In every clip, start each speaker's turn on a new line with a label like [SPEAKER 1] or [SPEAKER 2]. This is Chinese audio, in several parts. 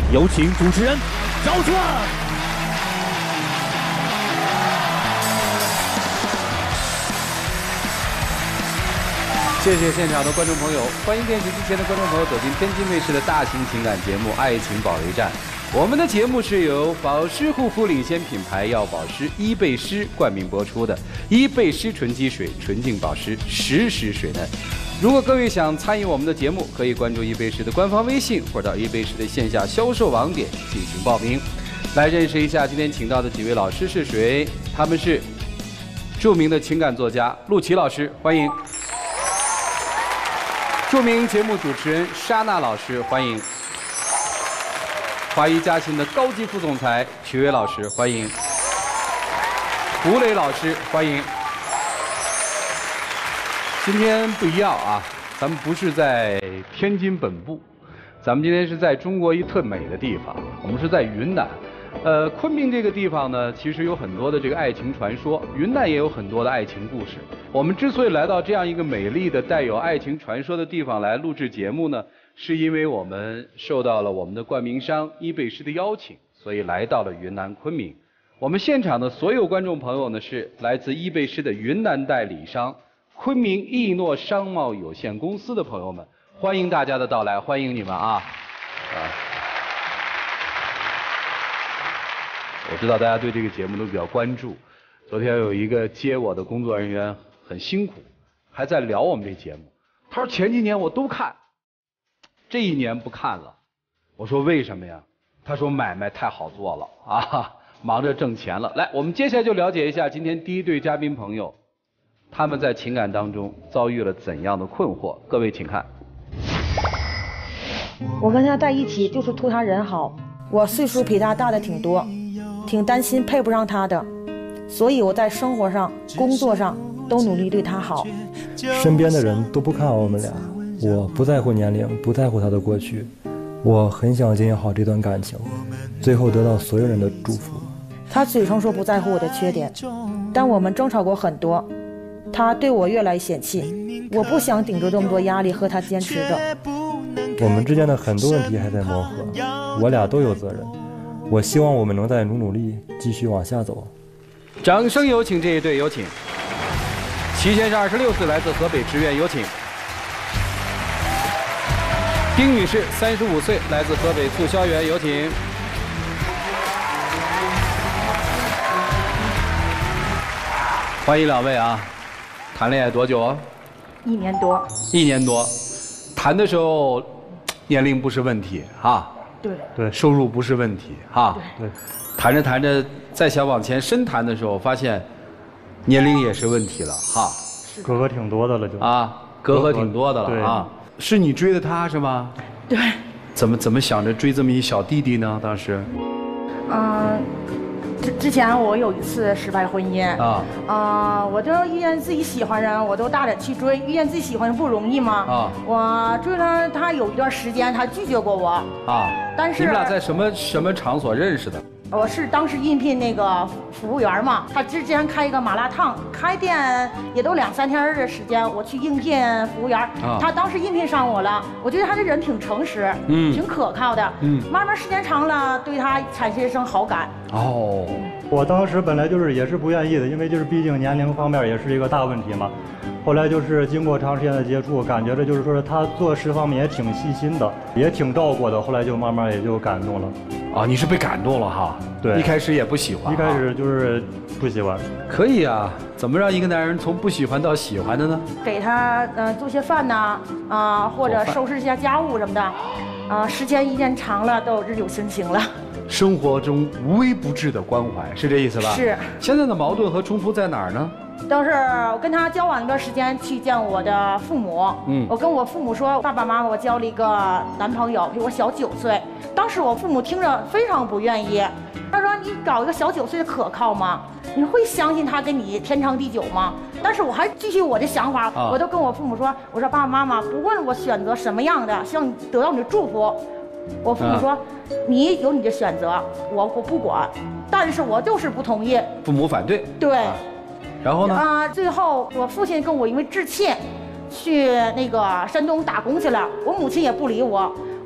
[SPEAKER 1] 有请主持人赵川。
[SPEAKER 2] 谢谢现场的观众朋友，欢迎电视机前的观众朋友走进天津卫视的大型情感节目《爱情保卫战》。我们的节目是由保湿护肤领先品牌药保湿伊贝诗冠名播出的，伊贝诗纯基水，纯净保湿，时时水嫩。如果各位想参与我们的节目，可以关注伊贝诗的官方微信，或者到伊贝诗的线下销售网点进行报名。来认识一下今天请到的几位老师是谁？他们是著名的情感作家陆琪老师，欢迎；著名节目主持人莎娜老师，欢迎；华谊嘉信的高级副总裁曲伟老师，欢迎；吴磊老师，欢迎。今天不一样啊，咱们不是在天津本部，咱们今天是在中国一特美的地方，我们是在云南。昆明这个地方呢，其实有很多的这个爱情传说，云南也有很多的爱情故事。我们之所以来到这样一个美丽的带有爱情传说的地方来录制节目呢，是因为我们受到了我们的冠名商伊贝诗的邀请，所以来到了云南昆明。我们现场的所有观众朋友呢，是来自伊贝诗的云南代理商昆明易诺商贸有限公司的朋友们，欢迎大家的到来，欢迎你们啊！我知道大家对这个节目都比较关注。昨天有一个接我的工作人员很辛苦，还在聊我们这节目。他说前几年我都看，这一年不看了。我说为什么呀？他说买卖太好做了啊，忙着挣钱了。来，我们接下来就了解一下今天第一对嘉宾朋友，他们在情感当中遭遇了怎样的困惑？各位请看。
[SPEAKER 3] 我跟他在一起就是图他人好，我岁数比他大的挺多，挺担心配不上他的，所以我在生活上、工作上都努力对他好。
[SPEAKER 4] 身边的人都不看好我们俩，我不在乎年龄，不在乎他的过去，我很想经营好这段感情，最后得到所有人的祝福。
[SPEAKER 3] 他嘴上说不在乎我的缺点，但我们争吵过很多，他对我越来嫌弃，我不想顶着这么多压力和他坚持着。
[SPEAKER 4] 我们之间的很多问题还在磨合，我俩都有责任，我希望我们能再努力继续往下走。
[SPEAKER 2] 掌声有请这一对，有请。齐先生26岁，来自河北职院，有请。丁女士35岁，来自河北促销园，有请。欢迎两位啊！谈恋爱多久啊
[SPEAKER 3] 1年多。
[SPEAKER 2] 1年多，谈的时候年龄不是问题啊。
[SPEAKER 3] 对，
[SPEAKER 2] 收入不是问题哈。
[SPEAKER 4] 对，
[SPEAKER 2] 谈着谈着，再想往前深谈的时候，发现年龄也是问题了哈。
[SPEAKER 4] 隔阂挺多的了就。
[SPEAKER 2] 啊，隔阂挺多的了啊。是你追的他是吗？
[SPEAKER 3] 对。
[SPEAKER 2] 怎么想着追这么一小弟弟呢？当时？
[SPEAKER 3] 之前我有一次失败婚姻我就遇见自己喜欢人，我都大胆去追，遇见自己喜欢人不容易吗？我追了他有一段时间，他拒绝过我但是
[SPEAKER 2] 你们俩在什么场所认识的？
[SPEAKER 3] 我是当时应聘那个服务员嘛，他之前开一个麻辣烫，开店也都2、3天的时间，我去应聘服务员，他当时应聘上我了，我觉得他这人挺诚实，挺可靠的，慢慢时间长了，对他产生好感。
[SPEAKER 4] 我当时本来也是不愿意的，因为毕竟年龄方面也是一个大问题嘛。后来经过长时间的接触，感觉着说他做事方面也挺细心的，也挺照顾的。后来就慢慢也就感动了。
[SPEAKER 2] 你是被感动了哈？
[SPEAKER 4] 对，
[SPEAKER 2] 一开始也不喜欢。
[SPEAKER 4] 一开始不喜欢。
[SPEAKER 2] 可以啊，怎么让一个男人从不喜欢到喜欢的呢？
[SPEAKER 3] 给他做些饭呐，或者收拾一下家务什么的，时间一长了都日久生情了。
[SPEAKER 2] 生活中无微不至的关怀，是这意思吧？
[SPEAKER 3] 是。
[SPEAKER 2] 现在的矛盾和冲突在哪儿呢？
[SPEAKER 3] 都是我跟他交往一段时间，去见我的父母。我跟我父母说，爸爸妈妈，我交了一个男朋友，比我小9岁。当时我父母听着非常不愿意，他说：“你搞一个小9岁的可靠吗？你会相信他跟你天长地久吗？”但是我还继续我的想法，我都跟我父母说：“我说爸爸妈妈，不论我选择什么样的，希望得到你的祝福。”我父母说：“你有你的选择，我不管。”但是我就是不同意。
[SPEAKER 2] 父母反对。
[SPEAKER 3] 对。
[SPEAKER 2] 然后呢？
[SPEAKER 3] 最后我父亲跟我因为置气，去那个山东打工去了。我母亲也不理我。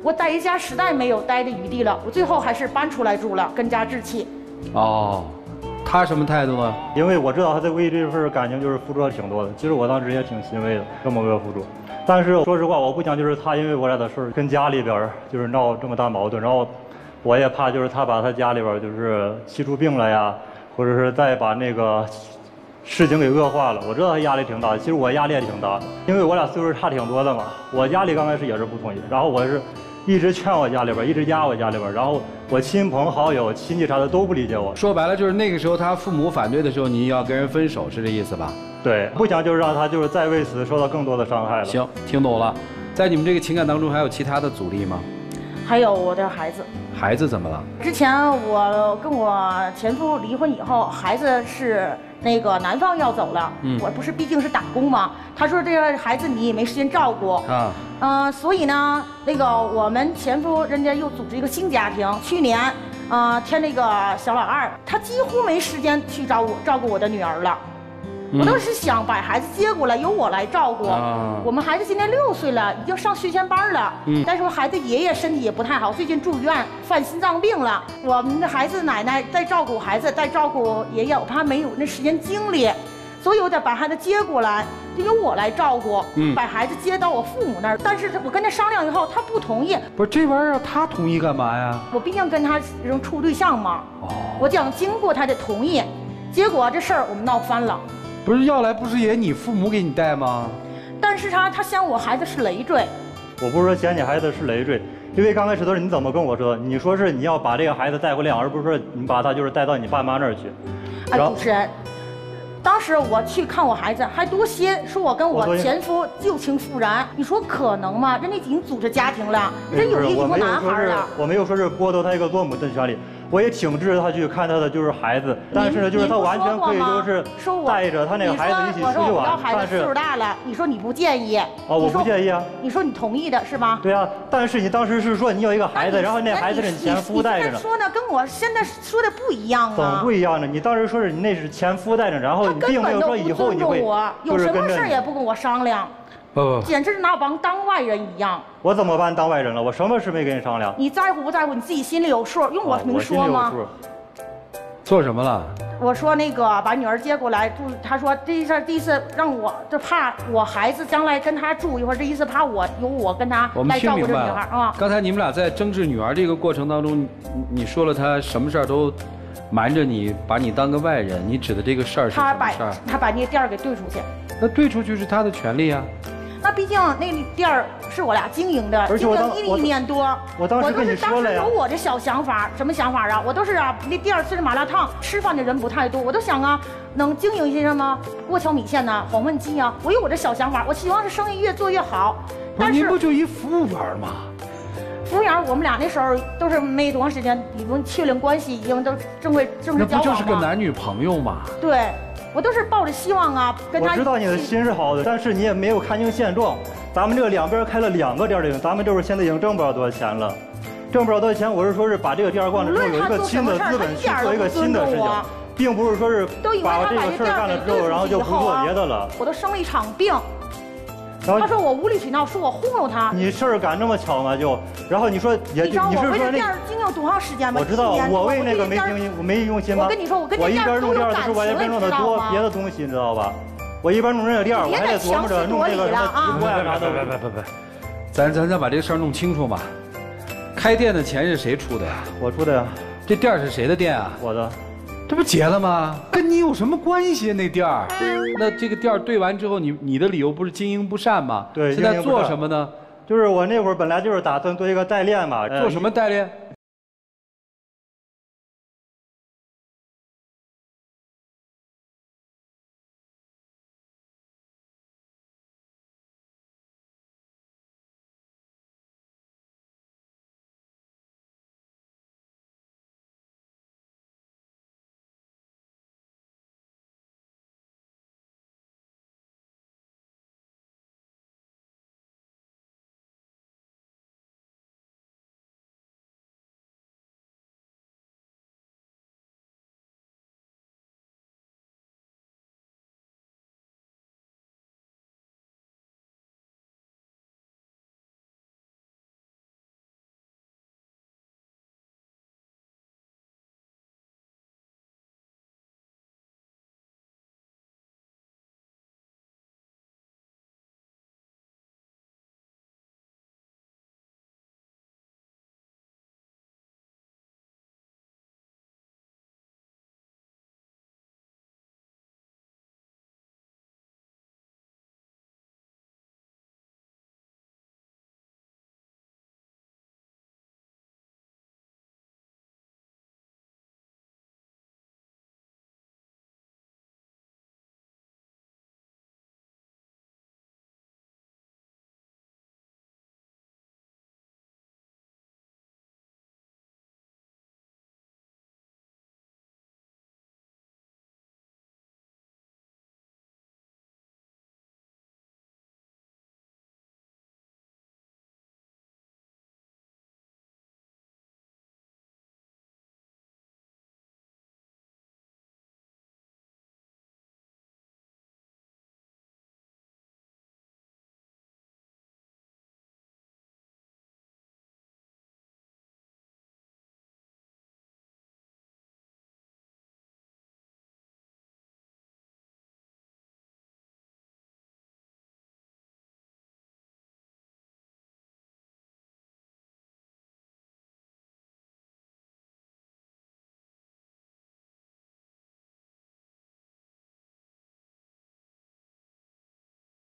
[SPEAKER 3] 我待一家实在没有待的余地了，我最后还是搬出来住了，跟家置气。
[SPEAKER 2] 哦，他什么态度呢？
[SPEAKER 4] 因为我知道他在为这份感情就是付出了挺多的，其实我当时也挺欣慰的，这么个付出。但是说实话，我不想就是他因为我俩的事儿跟家里边就是闹这么大矛盾，然后我也怕就是他把他家里边就是气出病了呀，或者是再把那个事情给恶化了。我知道他压力挺大，其实我压力也挺大的，因为我俩岁数差挺多的嘛。我家里刚开始也是不同意，然后我是一直劝我家里边，一直压我家里边，然后我亲朋好友、亲戚啥的都不理解我。
[SPEAKER 2] 说白了就是那个时候他父母反对的时候，你要跟人分手，是这意思吧？
[SPEAKER 4] 对，不想就是让他就是再为此受到更多的伤害了。
[SPEAKER 2] 行，听懂了。在你们这个情感当中还有其他的阻力吗？
[SPEAKER 3] 还有我的孩子。
[SPEAKER 2] 孩子怎么了？
[SPEAKER 3] 之前我跟我前夫离婚以后，孩子是那个男方要走了，我不是毕竟是打工嘛，他说这个孩子你也没时间照顾啊，所以呢，那个我们前夫人家又组织一个新家庭，去年添那个小老二，他几乎没时间去照顾我的女儿了。我当时想把孩子接过来，由我来照顾。我们孩子今年6岁了，已经上学前班了。但是我孩子爷爷身体也不太好，最近住院，犯心脏病了。我们的孩子奶奶在照顾孩子，在照顾爷爷，我怕没有那时间精力，所以我得把孩子接过来，就由我来照顾。把孩子接到我父母那儿。但是我跟他商量以后，他不同意。
[SPEAKER 2] 不是这玩意儿，他同意干嘛呀？
[SPEAKER 3] 我毕竟跟他处对象嘛。我想经过他的同意，结果这事儿我们闹翻了。
[SPEAKER 2] 不是要来，不是也你父母给你带吗？
[SPEAKER 3] 但是他嫌我孩子是累赘。
[SPEAKER 4] 我不是说嫌你孩子是累赘，因为刚开始的时候你怎么跟我说？你说是你要把这个孩子带回来，而不是说你把他就是带到你爸妈那儿去。
[SPEAKER 3] 主持人，当时我去看我孩子，还多些说我跟我前夫旧情复燃，你说可能吗？人家已经组织家庭了，人有一个男孩了。
[SPEAKER 4] 我没有说是剥夺他一个做母的权利。我也挺支持他去看他的就是孩子，但是呢，就是他完全可以就是带着他那个孩子一起出去玩。
[SPEAKER 3] 但是岁数大了，你说你不介意？
[SPEAKER 4] 我不介意啊。
[SPEAKER 3] 你说你同意的是吗？
[SPEAKER 4] 对啊，但是你当时是说你有一个孩子，然后那孩子是你前夫带着呢。
[SPEAKER 3] 你说呢？跟我现在说的不一样啊。
[SPEAKER 4] 怎么不一样呢？你当时说是你那是前夫带着，然后你并没有说以后你会
[SPEAKER 3] 有什么事也不跟我商量。简直是拿我当外人一样。
[SPEAKER 4] 我怎么把你当外人了？我什么事没跟你商量？
[SPEAKER 3] 你在乎不在乎？你自己心里有数，用我明说吗？
[SPEAKER 2] 做什么了？
[SPEAKER 3] 我说那个把女儿接过来住，他说第一次让我就怕我孩子将来跟他住一会儿，这意思怕我跟他来照顾这女孩啊。
[SPEAKER 2] 刚才你们俩在争执女儿这个过程当中，你说了他什么事儿都瞒着你，把你当个外人，你指的这个事儿是什么事儿？
[SPEAKER 3] 他把那店给兑出去。
[SPEAKER 2] 那兑出去是他的权利啊。
[SPEAKER 3] 那毕竟那店是我俩经营的，经营1年多。
[SPEAKER 4] 我当时跟你说了呀。
[SPEAKER 3] 有我的小想法，什么想法啊？我都是那店是麻辣烫，吃饭的人不太多，我都想能经营一些什么过桥米线呐、黄焖鸡啊，我有我的小想法，我希望是生意越做越好。
[SPEAKER 2] 但是您不就一服务员吗？
[SPEAKER 3] 服务员，我们俩那时候都是没多长时间，已经确定关系，已经都正式交往了。
[SPEAKER 2] 那不就是个男女朋友吗？
[SPEAKER 3] 对。我都是抱着希望跟他。
[SPEAKER 4] 我知道你的心是好的，但是你也没有看清现状。咱们这个两边开了2个店的，咱们就是现在已经挣不了多少钱了，挣不了多少钱。我是说是把这个店逛了之后，有一个新的资本去做一个新的事情，并不是说是把这个事儿干了之后，然后就不做别的了。
[SPEAKER 3] 我都生了一场病。他说我无理取闹，说我忽悠他。
[SPEAKER 4] 你事儿赶这么巧吗？然后你说也，你是说那
[SPEAKER 3] 店经营多长时间吗？
[SPEAKER 4] 我知道，我为那个没用心吗？
[SPEAKER 3] 我跟你说，
[SPEAKER 4] 我一边弄店的时候，我还弄得多别的东西，你知道吧？我一边弄这个店，我还得琢磨着弄这个什么直播呀啥的。
[SPEAKER 2] 别，咱把这个事儿弄清楚嘛。开店的钱是谁出的呀？
[SPEAKER 4] 我出的呀。
[SPEAKER 2] 这店是谁的店啊？
[SPEAKER 4] 我的。
[SPEAKER 2] 这不结了吗？跟你有什么关系？那店儿，那这个店儿对完之后，你的理由不是经营不善吗？
[SPEAKER 4] 对，
[SPEAKER 2] 现在做什么呢？
[SPEAKER 4] 就是我那会儿本来就是打算做一个代练嘛。
[SPEAKER 2] 做什么代练？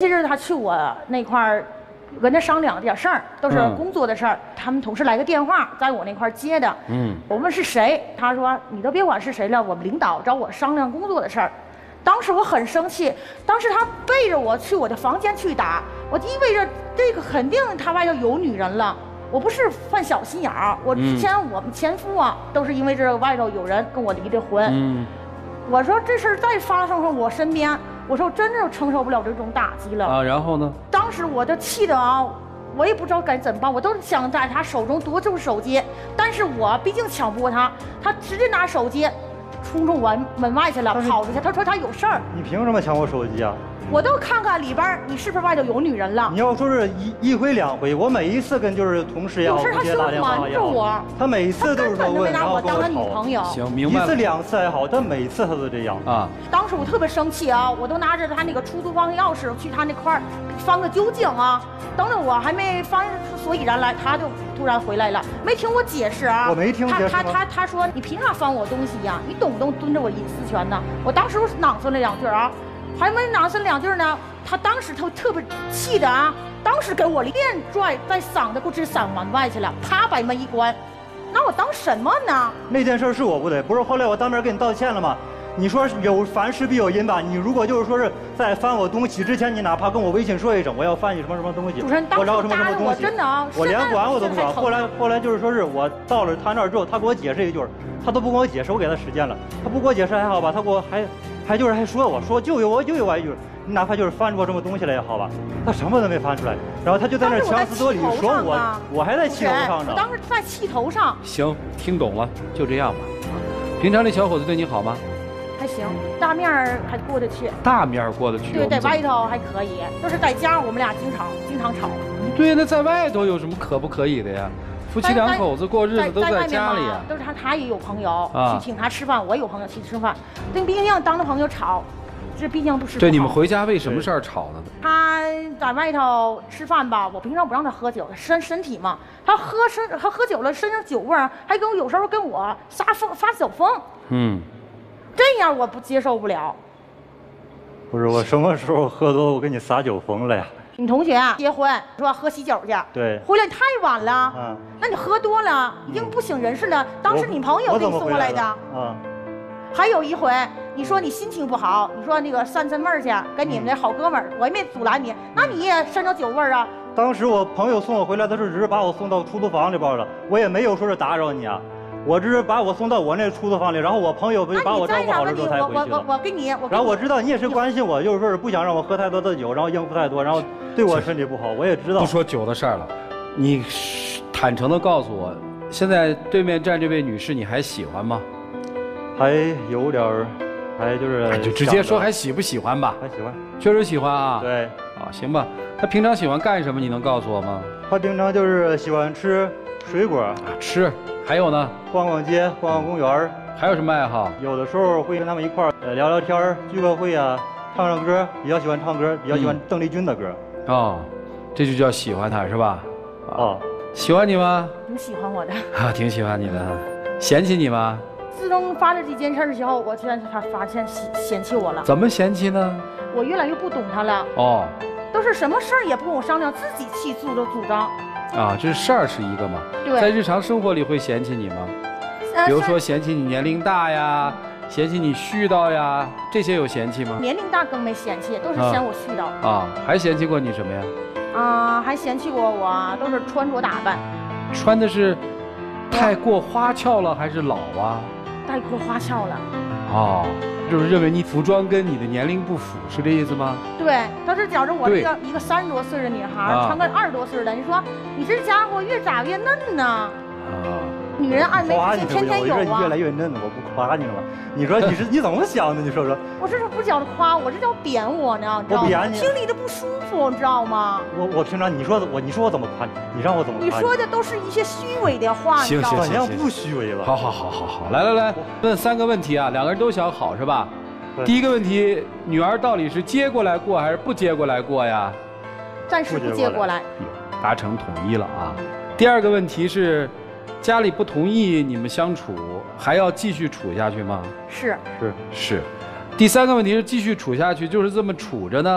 [SPEAKER 3] 这阵他去我那块儿，跟他商量点事儿，都是工作的事儿。他们同事来个电话，在我那块儿接的。我问是谁，他说你都别管是谁了，我们领导找我商量工作的事儿。当时我很生气，当时他背着我去我的房间去打，我意味着这个肯定他外头有女人了。我不是犯小心眼儿，我之前我们前夫啊，都是因为这外头有人跟我离的婚。我说这事儿再发生在我身边，我说我真的承受不了这种打击了啊。
[SPEAKER 2] 然后呢？当
[SPEAKER 3] 时我就气得啊，我也不知道该怎么办，我都想在他手中夺住手机，但是我毕竟抢不过他，他直接拿手机冲门外去了，跑出去。他说他有事儿。
[SPEAKER 4] 你凭什么抢我手机啊？
[SPEAKER 3] 我都看看里边你是不是外头有女人了。
[SPEAKER 4] 你要说是一回两回，我每一次跟就是同事也好，
[SPEAKER 3] 有事他就瞒着我，
[SPEAKER 4] 他每次都是说问，然后跟我吵。
[SPEAKER 3] 女朋友。
[SPEAKER 2] 行，明白了。
[SPEAKER 4] 一次两次还好，但每次他都这样啊。
[SPEAKER 3] 当时我特别生气啊，我都拿着他那个出租房钥匙去他那块儿翻个究竟啊。等着我还没翻出所以然来，他就突然回来了，没听我解释啊。
[SPEAKER 4] 我没听解释。
[SPEAKER 3] 他说你凭啥翻我东西呀？你懂不懂遵着我隐私权呢？我当时囊嗖了两句啊，还没囊嗖两句呢。他当时他特别气的啊，当时给我连拽在嗓子给我直嗓门外去了，啪把门一关，拿我当什么呢？
[SPEAKER 4] 那件事是我不对，不是后来我当面跟你道歉了吗？你说有凡事必有因吧？你如果就是说是在翻我东西之前，你哪怕跟我微信说一声，我要翻你什么什么东西，
[SPEAKER 3] 主持人当时打的我真的啊，
[SPEAKER 4] 我连管我都不管。后来就是说是我到了他那儿之后，他给我解释一句，他都不跟我解释，我给他时间了，他不给我解释还好吧？他给我还说我说就有我一句。你哪怕就是翻出什么东西来也好吧，他什么都没翻出来，然后他就在那强词夺理说我还在气头上呢。
[SPEAKER 3] 我当时在气头上。
[SPEAKER 2] 行，听懂了，就这样吧。平常这小伙子对你好吗？
[SPEAKER 3] 还行，大面还过得去。
[SPEAKER 2] 大面过得去。
[SPEAKER 3] 对，在外头还可以，就是在家我们俩经常吵。
[SPEAKER 2] 对，那在外头有什么可不可以的呀？夫妻两口子过日子都在家里啊。
[SPEAKER 3] 都是他也有朋友去请他吃饭，我有朋友去吃饭，跟毕竟当着朋友吵。这毕竟不是。
[SPEAKER 2] 对，你们回家为什么事儿吵呢？
[SPEAKER 3] 他在外头吃饭吧，我平常不让他喝酒，身体嘛。他喝酒了，身上酒味儿，还跟我有时候跟我发小疯。这样我不接受不了。
[SPEAKER 4] 不是我什么时候喝多了我跟你撒酒疯了呀？
[SPEAKER 3] 你同学啊，结婚说喝喜酒去，
[SPEAKER 4] 对，
[SPEAKER 3] 回来太晚了。那你喝多了，已经不省人事了。当时你朋友给你送过来的。还有一回，你说你心情不好，你说那个散闷儿去，跟你们的好哥们儿，我也没阻拦你，那你也身上酒味儿啊。
[SPEAKER 4] 当时我朋友送我回来，他是只是把我送到出租房里边了，我也没有说是打扰你啊，我只是把我送到我那出租房里，然后我朋友把我照顾好了之后才回去。
[SPEAKER 3] 我跟你，
[SPEAKER 4] 然后我知道你也是关心我，就是说是不想让我喝太多的酒，然后应付太多，然后对我身体不好，我也知道。
[SPEAKER 2] 不说酒的事儿了，你坦诚的告诉我，现在对面站这位女士你还喜欢吗？
[SPEAKER 4] 还有点儿。还就是
[SPEAKER 2] 就直接说还喜不喜欢吧？
[SPEAKER 4] 还喜欢，
[SPEAKER 2] 确实喜欢啊。
[SPEAKER 4] 对，
[SPEAKER 2] 啊，行吧。他平常喜欢干什么？你能告诉我吗？
[SPEAKER 4] 他平常就是喜欢吃水果，
[SPEAKER 2] 吃。还有呢？
[SPEAKER 4] 逛逛街，逛逛公园。
[SPEAKER 2] 还有什么爱好？
[SPEAKER 4] 有的时候会跟他们一块儿聊聊天，聚个会啊，唱唱歌。比较喜欢唱歌，比较喜欢邓丽君的歌。
[SPEAKER 2] 哦，这就叫喜欢他是吧？哦，喜欢你吗？
[SPEAKER 3] 挺喜欢我的。
[SPEAKER 2] 啊，挺喜欢你的。嫌弃你吗？
[SPEAKER 3] 自从发生这件事的时候，我现在他发现嫌弃我了。
[SPEAKER 2] 怎么嫌弃呢？
[SPEAKER 3] 我越来越不懂他了。
[SPEAKER 2] 哦，
[SPEAKER 3] 都是什么事儿也不跟我商量，自己去主张。
[SPEAKER 2] 啊，这事儿是一个嘛？
[SPEAKER 3] 对。
[SPEAKER 2] 在日常生活里会嫌弃你吗？比如说嫌弃你年龄大呀，嫌弃你絮叨呀，这些有嫌弃吗？
[SPEAKER 3] 年龄大更没嫌弃，都是嫌我絮叨。
[SPEAKER 2] 啊，还嫌弃过你什么呀？
[SPEAKER 3] 啊，还嫌弃过我都是穿着打扮。
[SPEAKER 2] 穿的是太过花俏了，还是老啊？
[SPEAKER 3] 太过花俏了，
[SPEAKER 2] 哦，就是认为你服装跟你的年龄不符，是这意思吗？
[SPEAKER 3] 对，他是觉着我一个30多岁的女孩，穿个20多岁的，你说你这家伙越长越嫩呢。啊，女人爱美之心天天有啊。
[SPEAKER 4] 越来越嫩了，我不夸你了吗？你说你怎么想的？你说说。
[SPEAKER 3] 我这是不叫夸，我这叫贬我呢，你知道吗？我听你的不舒服，你知道吗？
[SPEAKER 4] 我平常你说我怎么夸你？你让我怎么夸你？
[SPEAKER 3] 你说的都是一些虚伪的话，
[SPEAKER 2] 行，
[SPEAKER 4] 怎样不虚伪了？
[SPEAKER 2] 好，来，问3个问题啊，2个人都想好是吧？第一个问题，女儿到底是接过来过还是不接过来过呀？
[SPEAKER 3] 暂时不接过来。
[SPEAKER 2] 达成统一了啊。第2个问题是，家里不同意你们相处，还要继续处下去吗？
[SPEAKER 3] 是。
[SPEAKER 2] 第3个问题是继续处下去，就是这么处着呢，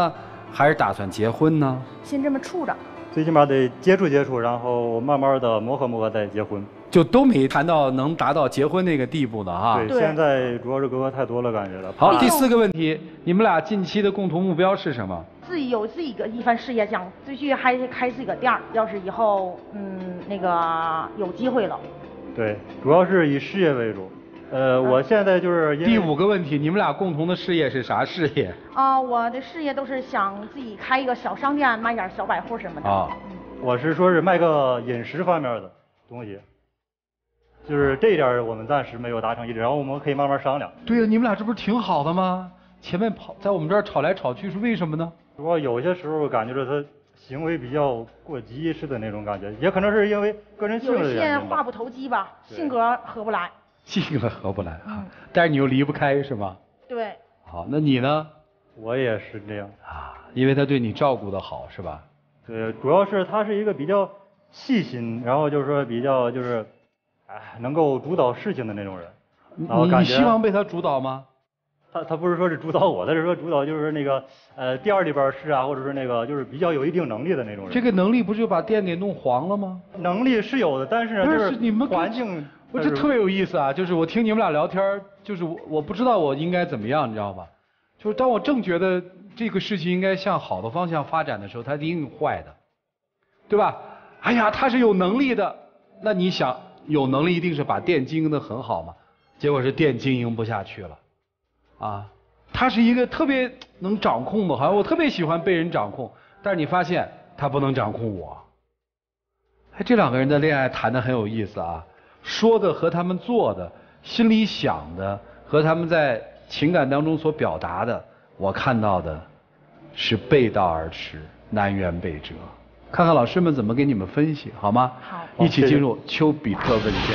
[SPEAKER 2] 还是打算结婚呢？
[SPEAKER 3] 先这么处着。
[SPEAKER 4] 最起码得接触接触，然后慢慢的磨合磨合再结婚。
[SPEAKER 2] 就都没谈到能达到结婚那个地步呢哈。
[SPEAKER 4] 对，现在主要是隔阂太多了，感觉了。
[SPEAKER 2] 好，第4个问题，你们俩近期的共同目标是什么？
[SPEAKER 3] 自己有自己一番事业，想继续开自己个店儿。要是以后那个有机会了。
[SPEAKER 4] 对，主要是以事业为主。我现在就是
[SPEAKER 2] 第5个问题，你们俩共同的事业是啥事业？
[SPEAKER 3] 我的事业都是想自己开一个小商店，卖点小百货什么的。
[SPEAKER 4] 我是说是卖个饮食方面的东西，就是这一点我们暂时没有达成一致，然后我们可以慢慢商量。
[SPEAKER 2] 对呀，你们俩这不是挺好的吗？前面在我们这儿吵来吵去是为什么呢？
[SPEAKER 4] 主要有些时候感觉着他行为比较过激似的那种感觉，也可能是因为个人性格的原因吧。
[SPEAKER 3] 有些话不投机吧，性格合不来。
[SPEAKER 2] 性格合不来啊，但是你又离不开是吗？
[SPEAKER 3] 对。
[SPEAKER 2] 好，那你呢？
[SPEAKER 4] 我也是这样
[SPEAKER 2] 啊，因为他对你照顾得好是吧？
[SPEAKER 4] 对，主要是他是一个比较细心，然后就是说比较就是能够主导事情的那种人。
[SPEAKER 2] 你希望被他主导吗？
[SPEAKER 4] 他不是说是主导我，他是说主导就是那个店里边事啊，或者是那个就是比较有一定能力的那种人。
[SPEAKER 2] 这个能力不就把店给弄黄了吗？
[SPEAKER 4] 能力是有的，但是呢，就是
[SPEAKER 2] 你们
[SPEAKER 4] 环境。
[SPEAKER 2] 这特别有意思啊！就是我听你们俩聊天，就是我不知道我应该怎么样，你知道吧？就是当我正觉得这个事情应该向好的方向发展的时候，它一定坏的，对吧？哎呀，他是有能力的，那你想有能力一定是把店经营得很好嘛？结果是店经营不下去了，啊，他是一个特别能掌控的，好像我特别喜欢被人掌控，但是你发现他不能掌控我。哎，这2个人的恋爱谈得很有意思啊。说的和他们做的，心里想的和他们在情感当中所表达的，我看到的是背道而驰，南辕北辙。看看老师们怎么给你们分析，好吗？
[SPEAKER 3] 好，
[SPEAKER 2] 一起进入丘比特问卷。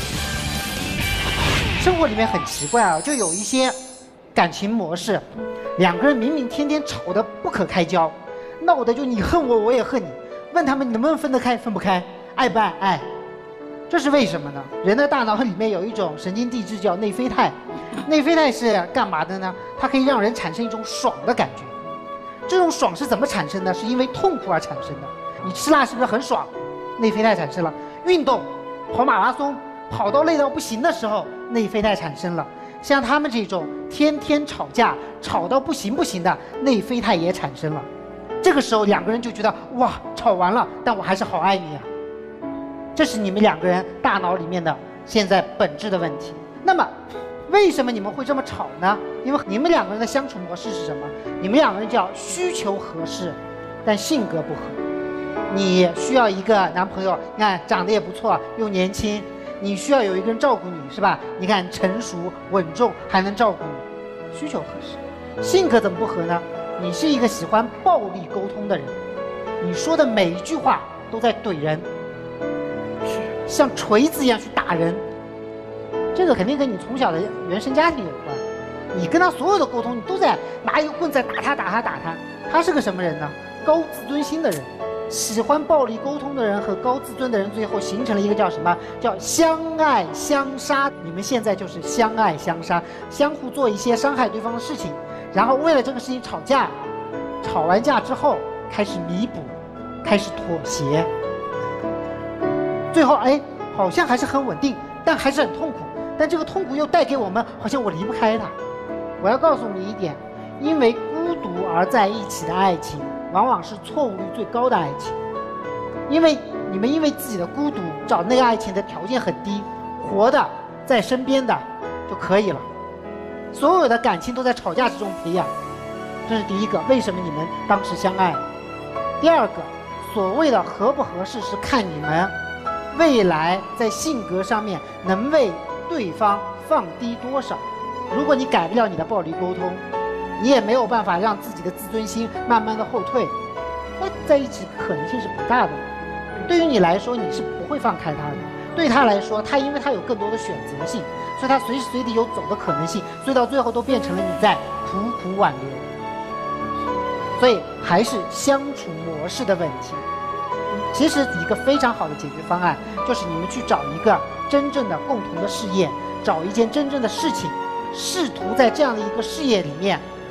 [SPEAKER 5] 生活里面很奇怪啊，就有一些感情模式，2个人明明天天吵得不可开交，闹得就你恨我，我也恨你，问他们能不能分得开，分不开，爱不爱，爱。这是为什么呢？人的大脑里面有一种神经递质叫内啡肽，内啡肽是干嘛的呢？它可以让人产生一种爽的感觉。这种爽是怎么产生的？是因为痛苦而产生的。你吃辣是不是很爽？内啡肽产生了。运动，跑马拉松，跑到累到不行的时候，内啡肽产生了。像他们这种天天吵架，吵到不行不行的，内啡肽也产生了。这个时候2个人就觉得哇，吵完了，但我还是好爱你啊。这是你们2个人大脑里面的现在本质的问题。那么，为什么你们会这么吵呢？因为你们2个人的相处模式是什么？你们2个人叫需求合适，但性格不合。你需要一个男朋友，你看长得也不错，又年轻。你需要有一个人照顾你，是吧？你看成熟稳重，还能照顾你，需求合适。性格怎么不合呢？你是一个喜欢暴力沟通的人，你说的每一句话都在怼人。像锤子一样去打人，这个肯定跟你从小的原生家庭有关。你跟他所有的沟通，你都在拿一个棍子打他。他是个什么人呢？高自尊心的人，喜欢暴力沟通的人和高自尊的人，最后形成了一个叫什么？叫相爱相杀。你们现在就是相爱相杀，相互做一些伤害对方的事情，然后为了这个事情吵架，吵完架之后开始弥补，开始妥协。最后好像还是很稳定，但还是很痛苦。但这个痛苦又带给我们，好像我离不开他。我要告诉你一点，因为孤独而在一起的爱情，往往是错误率最高的爱情。因为你们因为自己的孤独找那个爱情的条件很低，活的在身边的就可以了。所有的感情都在吵架之中培养，这是第一个。为什么你们当时相爱？第2个，所谓的合不合适是看你们未来在性格上面能为对方放低多少。如果你改不了你的暴力沟通，你也没有办法让自己的自尊心慢慢的后退，那在一起可能性是不大的。对于你来说，你是不会放开他的。对他来说，因为他有更多的选择性，所以他随时随地有走的可能性，所以到最后都变成了你在苦苦挽留。所以还是相处模式的问题。其实一个非常好的解决方案，就是你们去找一个真正的共同的事业，找一件真正的事情，试图在这样的一个事业里面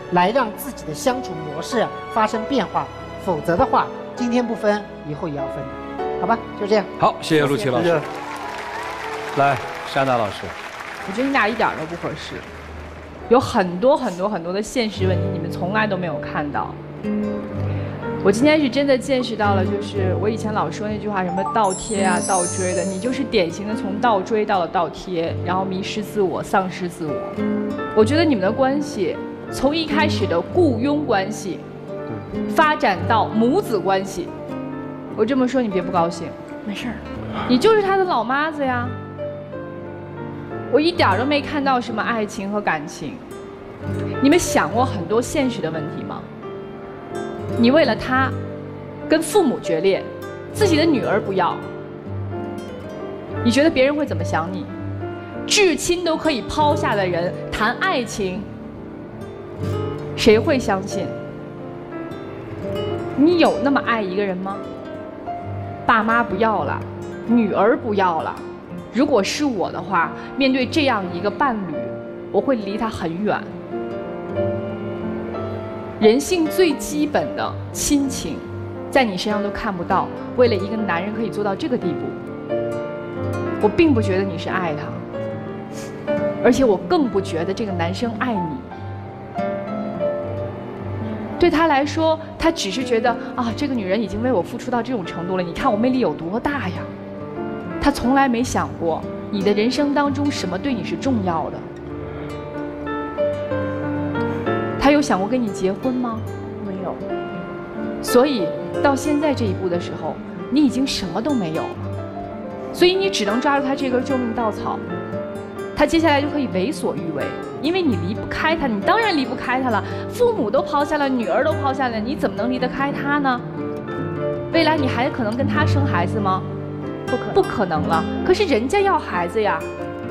[SPEAKER 5] 来让自己的相处模式发生变化，否则的话，今天不分，以后也要分，好吧？就这样。
[SPEAKER 2] 好，谢谢陆琪老师。来，莎娜老师。
[SPEAKER 6] 我觉得你俩一点都不合适，有很多的现实问题，你们从来都没有看到。我今天是真的见识到了，就是我以前老说那句话，什么倒贴啊、倒追的，你就是典型的从倒追到了倒贴，然后迷失自我、丧失自我。我觉得你们的关系从一开始的雇佣关系，发展到母子关系，我这么说你别不高兴。
[SPEAKER 3] 没事儿，
[SPEAKER 6] 你就是他的老妈子呀。我一点都没看到什么爱情和感情。你们想过很多现实的问题吗？你为了他，跟父母决裂，自己的女儿不要，你觉得别人会怎么想你？至亲都可以抛下的人谈爱情，谁会相信？你有那么爱一个人吗？爸妈不要了，女儿不要了。如果是我的话，面对这样一个伴侣，我会离他很远。人性最基本的亲情，在你身上都看不到。为了一个男人可以做到这个地步，我并不觉得你是爱他，而且我更不觉得这个男生爱你。对他来说，他只是觉得啊，这个女人已经为我付出到这种程度了，你看我魅力有多大呀。他从来没想过你的人生当中什么对你是重要的。他有想过跟你结婚吗？
[SPEAKER 3] 没有。
[SPEAKER 6] 所以到现在这一步的时候，你已经什么都没有了，所以你只能抓住他这根救命稻草，他接下来就可以为所欲为，因为你离不开他，你当然离不开他了。父母都抛下了，女儿都抛下了，你怎么能离得开他呢？未来你还可能跟他生孩子吗？不可能了。可是人家要孩子呀，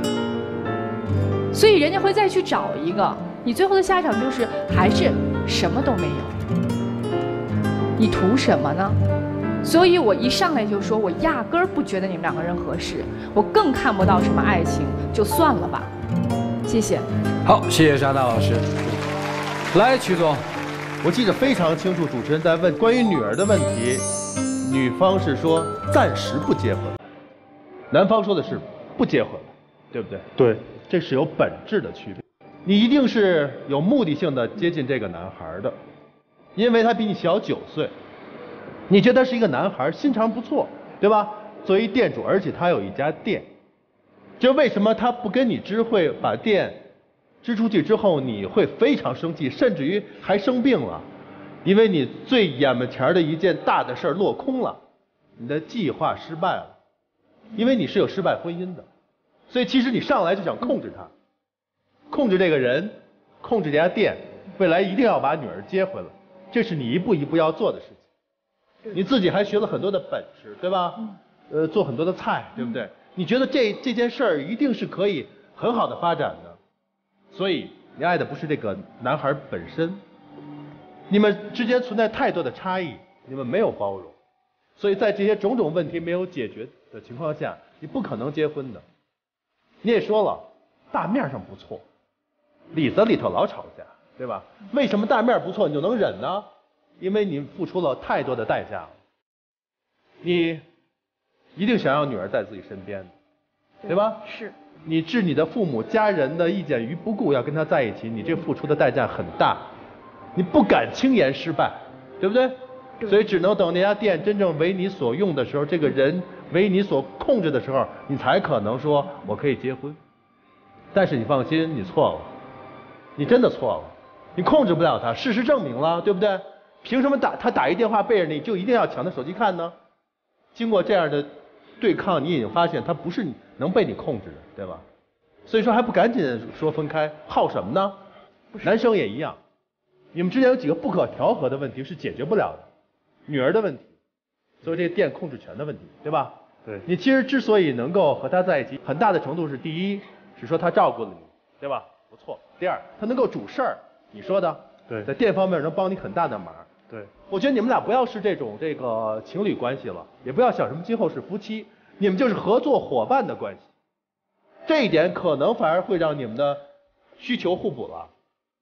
[SPEAKER 6] 所以人家会再去找一个。你最后的下场就是还是什么都没有，你图什么呢？所以我一上来就说，我压根儿不觉得你们两个人合适，我更看不到什么爱情，就算了吧。谢谢。
[SPEAKER 2] 好，谢谢莎娜老师。来，曲总，
[SPEAKER 7] 我记得非常清楚，主持人在问关于女儿的问题，女方是说暂时不结婚，男方说的是不结婚，对不对？
[SPEAKER 4] 对，
[SPEAKER 7] 这是有本质的区别。你一定是有目的性的接近这个男孩的，因为他比你小9岁，你觉得他是一个男孩，心肠不错，对吧？作为店主，而且他有一家店，就为什么他不跟你知会，把店支出去之后，你会非常生气，甚至于还生病了，因为你最眼门前的一件大的事儿落空了，你的计划失败了，因为你是有失败婚姻的，所以其实你上来就想控制他。控制这个人，控制这家店，未来一定要把女儿接回来，这是你一步一步要做的事情。你自己还学了很多的本事，对吧？做很多的菜，对不对？你觉得这件事儿一定是可以很好的发展的，所以你爱的不是这个男孩本身，你们之间存在太多的差异，你们没有包容，所以在这些种种问题没有解决的情况下，你不可能结婚的。你也说了，大面上不错。里子里头老吵架，对吧？为什么大面不错你就能忍呢？因为你付出了太多的代价了。你一定想要女儿在自己身边，对吧？
[SPEAKER 3] 是。
[SPEAKER 7] 你置你的父母家人的意见于不顾，要跟他在一起，你这付出的代价很大，你不敢轻言失败，对不对？对。所以只能等那家店真正为你所用的时候，这个人为你所控制的时候，你才可能说我可以结婚。但是你放心，你错了。你真的错了，你控制不了他，事实证明了，对不对？凭什么他打一电话背着你就一定要抢他手机看呢？经过这样的对抗，你已经发现他不是能被你控制的，对吧？所以说还不赶紧说分开，耗什么呢？男生也一样，你们之间有几个不可调和的问题是解决不了的，女儿的问题，所以这个店控制权的问题，对吧？
[SPEAKER 4] 对。
[SPEAKER 7] 你其实之所以能够和他在一起，很大的程度是第一是说他照顾了你，对吧？不错。第二，他能够主事儿，你说的，
[SPEAKER 4] 对，
[SPEAKER 7] 在店方面能帮你很大的忙。
[SPEAKER 4] 对，
[SPEAKER 7] 我觉得你们俩不要是这个情侣关系了，也不要想什么今后是夫妻，你们就是合作伙伴的关系。这一点可能反而会让你们的需求互补了。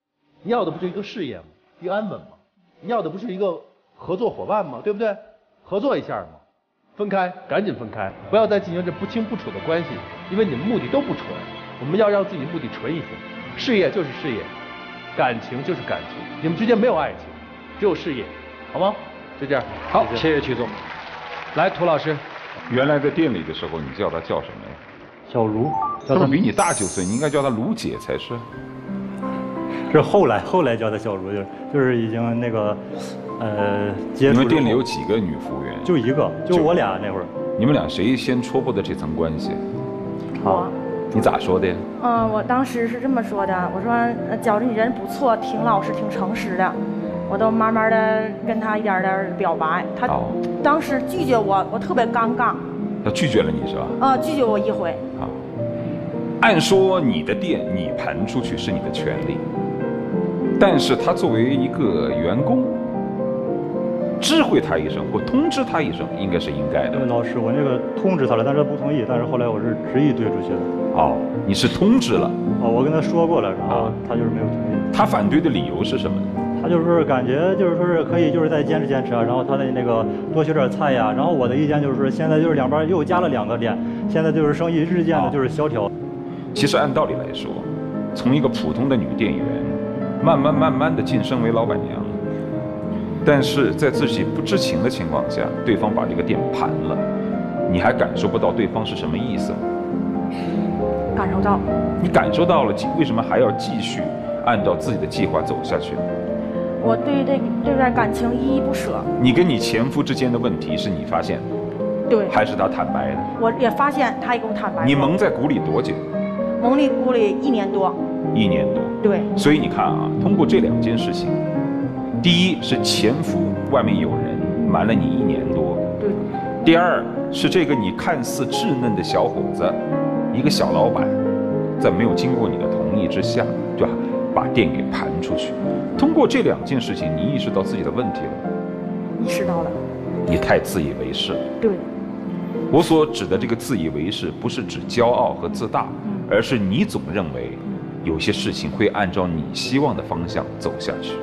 [SPEAKER 7] 你要的不是一个事业吗？一个安稳吗？你要的不是一个合作伙伴吗？对不对？合作一下嘛，分开，赶紧分开，不要再进行这不清不楚的关系，因为你们目的都不纯。我们要让自己目的纯一些，事业就是事业，感情就是感情，你们之间没有爱情，只有事业，好吗？就这样。
[SPEAKER 2] 好，谢谢曲总。来，涂老师，
[SPEAKER 8] 原来在店里的时候，你叫她叫什么呀？
[SPEAKER 4] 小茹，
[SPEAKER 8] 她是比你大9岁，你应该叫她卢姐才是。
[SPEAKER 4] 是后来叫她小茹，就是已经那个接触。
[SPEAKER 8] 你们店里有几个女服务员？
[SPEAKER 4] 就一个，就我俩那会儿。
[SPEAKER 8] 你们俩谁先戳破的这层关系？
[SPEAKER 3] 我。
[SPEAKER 8] 你咋说的呀？
[SPEAKER 3] 我当时是这么说的，我说觉着你人不错，挺老实，挺诚实的，我都慢慢的跟他一点点表白。他当时拒绝我，我特别尴尬。
[SPEAKER 8] 他拒绝了你是吧？
[SPEAKER 3] 拒绝我1回。
[SPEAKER 8] 啊，按说你的店你盘出去是你的权利，但是他作为一个员工，知会他一声或通知他一声，应该是应该的。
[SPEAKER 4] 老师，我那个通知他了，但是他不同意，但是后来我是执意推出去的。
[SPEAKER 8] 哦，你是通知了？
[SPEAKER 4] 哦，我跟他说过了，然后他就是没有同意。
[SPEAKER 8] 他反对的理由是什么？
[SPEAKER 4] 他就是感觉就是说是可以就是再坚持啊，然后他的那个多学点菜呀，然后我的意见就是说现在就是两边又加了2个店，现在就是生意日渐的就是萧条。
[SPEAKER 8] 其实按道理来说，从一个普通的女店员，慢慢的晋升为老板娘，但是在自己不知情的情况下，对方把这个店盘了，你还感受不到对方是什么意思吗？
[SPEAKER 3] 感受到。
[SPEAKER 8] 你感受到了，为什么还要继续按照自己的计划走下去？
[SPEAKER 3] 我对这段感情依依不舍。
[SPEAKER 8] 你跟你前夫之间的问题是你发现的，
[SPEAKER 3] 对，
[SPEAKER 8] 还是他坦白的？
[SPEAKER 3] 我也发现他也跟我坦白。
[SPEAKER 8] 你蒙在鼓里多久？
[SPEAKER 3] 蒙在鼓里1年多。
[SPEAKER 8] 1年多。
[SPEAKER 3] 对。
[SPEAKER 8] 所以你看啊，通过这2件事情，第一是前夫外面有人瞒了你1年多，
[SPEAKER 3] 对。
[SPEAKER 8] 第二是这个你看似稚嫩的小伙子，一个小老板，在没有经过你的同意之下，就把店给盘出去。通过这2件事情，你意识到自己的问题了吗？
[SPEAKER 3] 意识到了。
[SPEAKER 8] 你太自以为是。
[SPEAKER 3] 对。
[SPEAKER 8] 我所指的这个自以为是，不是指骄傲和自大，而是你总认为有些事情会按照你希望的方向走下去。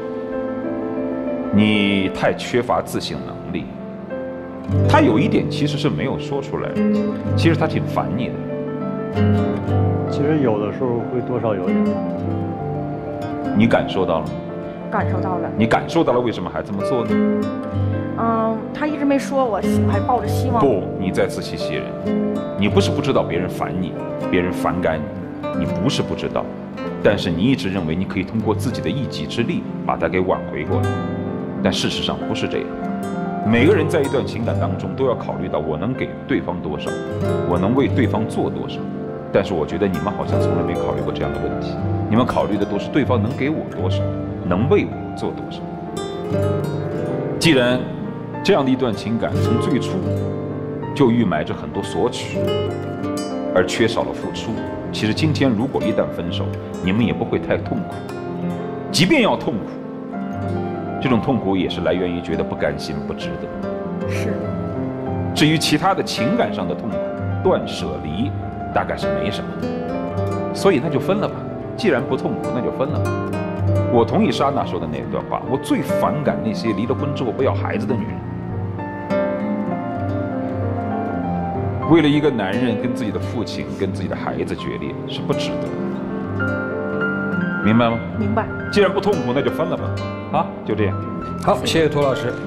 [SPEAKER 8] 你太缺乏自省能力。他有一点其实是没有说出来的，其实他挺烦你的。
[SPEAKER 4] 其实有的时候会多少有点。
[SPEAKER 8] 你感受到了吗？
[SPEAKER 3] 感受到了。
[SPEAKER 8] 你感受到了，为什么还这么做呢？
[SPEAKER 3] 他一直没说，我还抱着希望。
[SPEAKER 8] 不，你在自欺欺人。你不是不知道别人烦你，别人反感你，你不是不知道，但是你一直认为你可以通过自己的一己之力把它给挽回过来，但事实上不是这样。每个人在一段情感当中都要考虑到我能给对方多少，我能为对方做多少。但是我觉得你们好像从来没考虑过这样的问题，你们考虑的都是对方能给我多少，能为我做多少。既然这样的一段情感从最初就预埋着很多索取，而缺少了付出，其实今天如果一旦分手，你们也不会太痛苦。即便要痛苦，这种痛苦也是来源于觉得不甘心、不值得。
[SPEAKER 3] 是。
[SPEAKER 8] 至于其他的情感上的痛苦，断舍离大概是没什么，所以那就分了吧。既然不痛苦，那就分了吧。我同意莎娜说的那段话，我最反感那些离了婚之后不要孩子的女人。为了一个男人跟自己的父亲、跟自己的孩子决裂，是不值得。明白吗？
[SPEAKER 3] 明白。
[SPEAKER 8] 既然不痛苦，那就分了吧。啊，就这样。
[SPEAKER 2] 好，谢谢涂老师。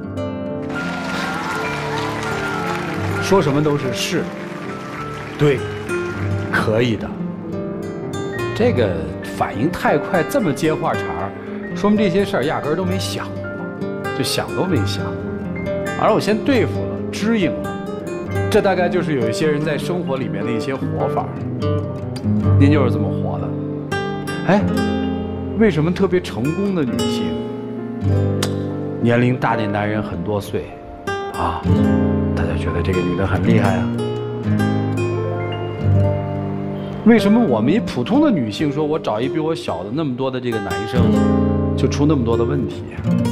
[SPEAKER 2] 说什么都是是，对，可以的。这个反应太快，这么接话茬儿，说明这些事儿压根儿都没想过，就想都没想。而我先对付了，支应了，这大概就是有一些人在生活里面的一些活法。您就是这么活的。哎，为什么特别成功的女性，年龄大的男人很多岁，啊，大家觉得这个女的很厉害啊？为什么我们一普通的女性说，我找一比我小的那么多的这个男生，就出那么多的问题？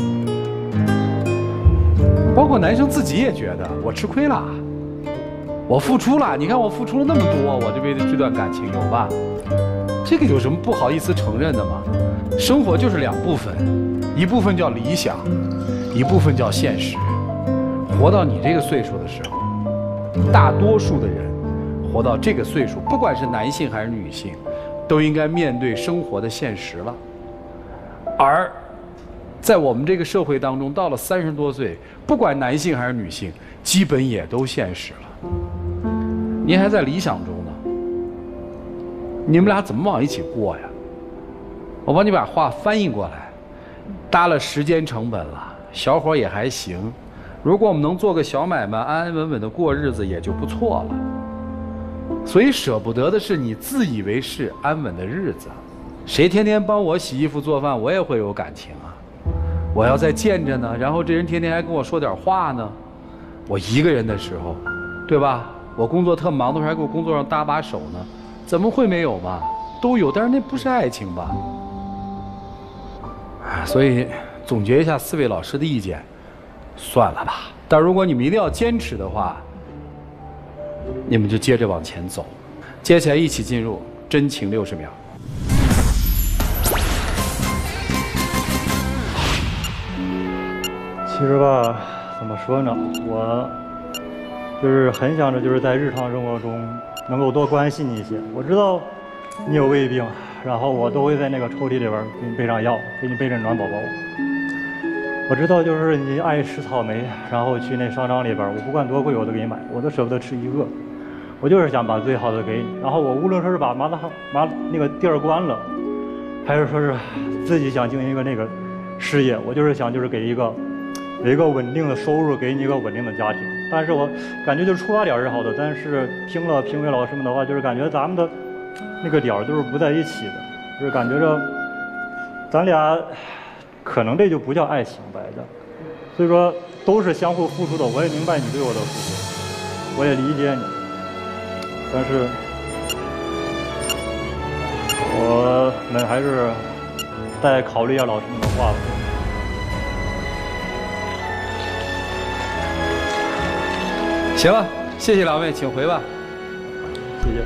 [SPEAKER 2] 包括男生自己也觉得我吃亏了，我付出了，你看我付出了那么多，我这段感情有吧？ 这个有什么不好意思承认的吗？生活就是两部分，一部分叫理想，一部分叫现实。活到你这个岁数的时候，大多数的人活到这个岁数，不管是男性还是女性，都应该面对生活的现实了。而在我们这个社会当中，到了30多岁，不管男性还是女性，基本也都现实了。您还在理想中呢，你们俩怎么往一起过呀？我帮你把话翻译过来，搭了时间成本了，小伙也还行。如果我们能做个小买卖，安安稳稳的过日子，也就不错了。所以舍不得的是你自以为是安稳的日子。谁天天帮我洗衣服做饭，我也会有感情啊。我要再见着呢，然后这人天天还跟我说点话呢。我一个人的时候，对吧？我工作特忙的时候还给我工作上搭把手呢，怎么会没有嘛？都有，但是那不是爱情吧？所以总结一下4位老师的意见，算了吧。但如果你们一定要坚持的话，你们就接着往前走。接下来一起进入真情60秒。
[SPEAKER 4] 其实吧，怎么说呢，我就是很想着就是在日常生活中能够多关心你一些。我知道你有胃病，然后我都会在那个抽屉里边给你备上药，给你备着暖宝宝。我知道就是你爱吃草莓，然后去那商场里边，我不管多贵我都给你买，我都舍不得吃一个。我就是想把最好的给你，然后我无论说是把那个店关了，还是说是自己想经营一个那个事业，我就是想就是给一个稳定的收入，给你一个稳定的家庭。但是我感觉就是出发点是好的，但是听了评委老师们的话，就是感觉咱们的那个点都是不在一起的，就是感觉着咱俩可能这就不叫爱情来的。所以说都是相互付出的，我也明白你对我的付出，我也理解你，但是我们还是再考虑一下老师们的话吧。
[SPEAKER 2] 行了，谢谢2位，请回吧。
[SPEAKER 4] 谢谢。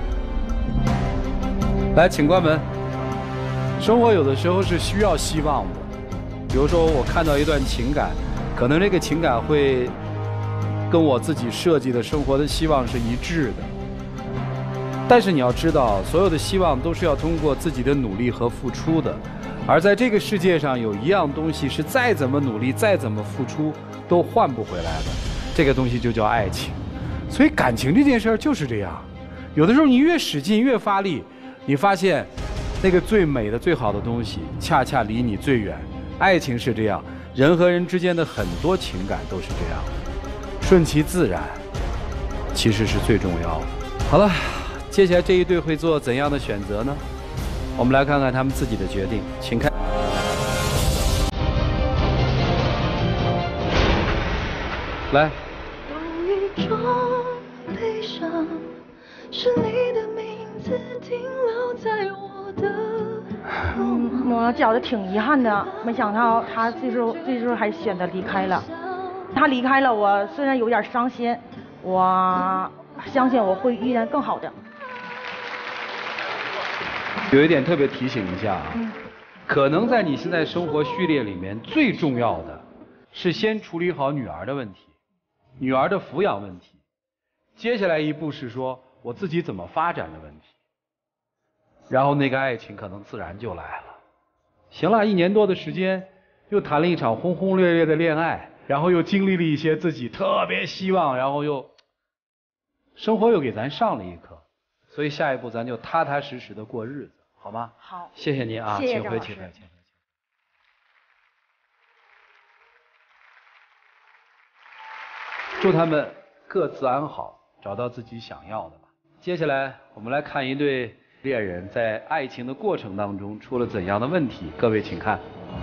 [SPEAKER 2] 来，请关门。生活有的时候是需要希望的，比如说我看到一段情感，可能这个情感会跟我自己设计的生活的希望是一致的。但是你要知道，所有的希望都是要通过自己的努力和付出的，而在这个世界上有一样东西是再怎么努力、再怎么付出都换不回来的，这个东西就叫爱情。所以感情这件事儿就是这样，有的时候你越使劲越发力，你发现那个最美的最好的东西恰恰离你最远。爱情是这样，人和人之间的很多情感都是这样的，顺其自然其实是最重要的。好了，接下来这一对会做怎样的选择呢？我们来看看他们自己的决定，请看。来，
[SPEAKER 9] 有一种悲伤，是你的名字停留在我的
[SPEAKER 3] 我觉得挺遗憾的，没想到他这时候还选择离开了。他离开了，我虽然有点伤心，我相信我会遇见更好的。
[SPEAKER 2] 有一点特别提醒一下啊，可能在你现在生活序列里面最重要的是先处理好女儿的问题，女儿的抚养问题，接下来一步是说我自己怎么发展的问题，然后那个爱情可能自然就来了。行了，1年多的时间，又谈了一场轰轰烈烈的恋爱，然后又经历了一些自己特别希望，然后又生活又给咱上了一课，所以下一步咱就踏踏实实的过日子，好吗？
[SPEAKER 3] 好，
[SPEAKER 2] 谢谢您啊，
[SPEAKER 3] 谢谢
[SPEAKER 2] 请回，请回。祝他们各自安好，找到自己想要的吧。接下来我们来看一对恋人在爱情的过程当中出了怎样的问题，各位请看。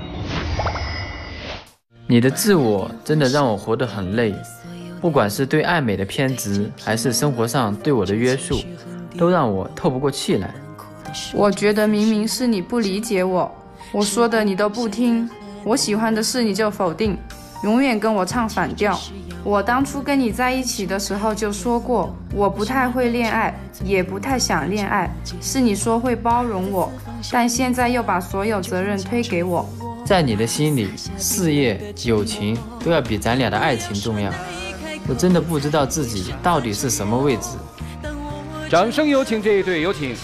[SPEAKER 10] 你的自我真的让我活得很累，不管是对爱美的偏执，还是生活上对我的约束，都让我透不过气来。
[SPEAKER 11] 我觉得明明是你不理解我，我说的你都不听，我喜欢的事你就否定， 永远跟我唱反调。我当初跟你在一起的时候就说过，我不太会恋爱，也不太想恋爱，是你说会包容我，但现在又把所有责任推给我。
[SPEAKER 10] 在你的心里，事业、友情都要比咱俩的爱情重要。我真的不知道自己到底是什么位置。
[SPEAKER 2] 掌声有请这一对，有请。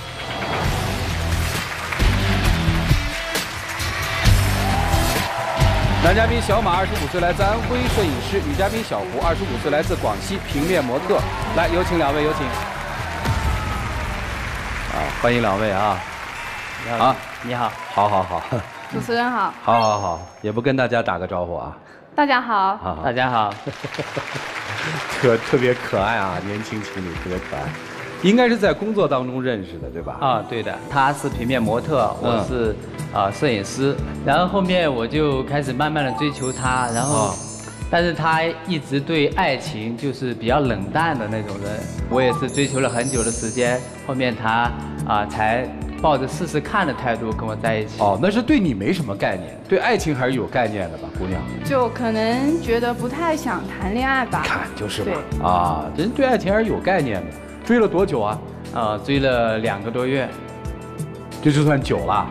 [SPEAKER 2] 男嘉宾小马25岁，来自安徽，摄影师；女嘉宾小胡25岁，来自广西，平面模特。来，有请两位，有请。欢迎两位啊！
[SPEAKER 10] 你好，
[SPEAKER 2] 好，
[SPEAKER 6] 主持人好，
[SPEAKER 2] 好，也不跟大家打个招呼啊。
[SPEAKER 6] 大家好，
[SPEAKER 10] 大家好，
[SPEAKER 2] 特别可爱啊，年轻情侣特别可爱，应该是在工作当中认识的，对吧？
[SPEAKER 10] 对的，他是平面模特，我是摄影师，然后后面我就开始慢慢的追求他，然后，但是他一直对爱情就是比较冷淡的那种人，我也是追求了很久的时间，后面他才抱着试试看的态度跟我在一起。
[SPEAKER 2] 那是对你没什么概念，对爱情还是有概念的吧，姑娘？
[SPEAKER 6] 就可能觉得不太想谈恋爱吧。
[SPEAKER 2] 看就是吧，人对爱情还是有概念的。追了多久啊？
[SPEAKER 10] 追了2个多月，
[SPEAKER 2] 这就算久了。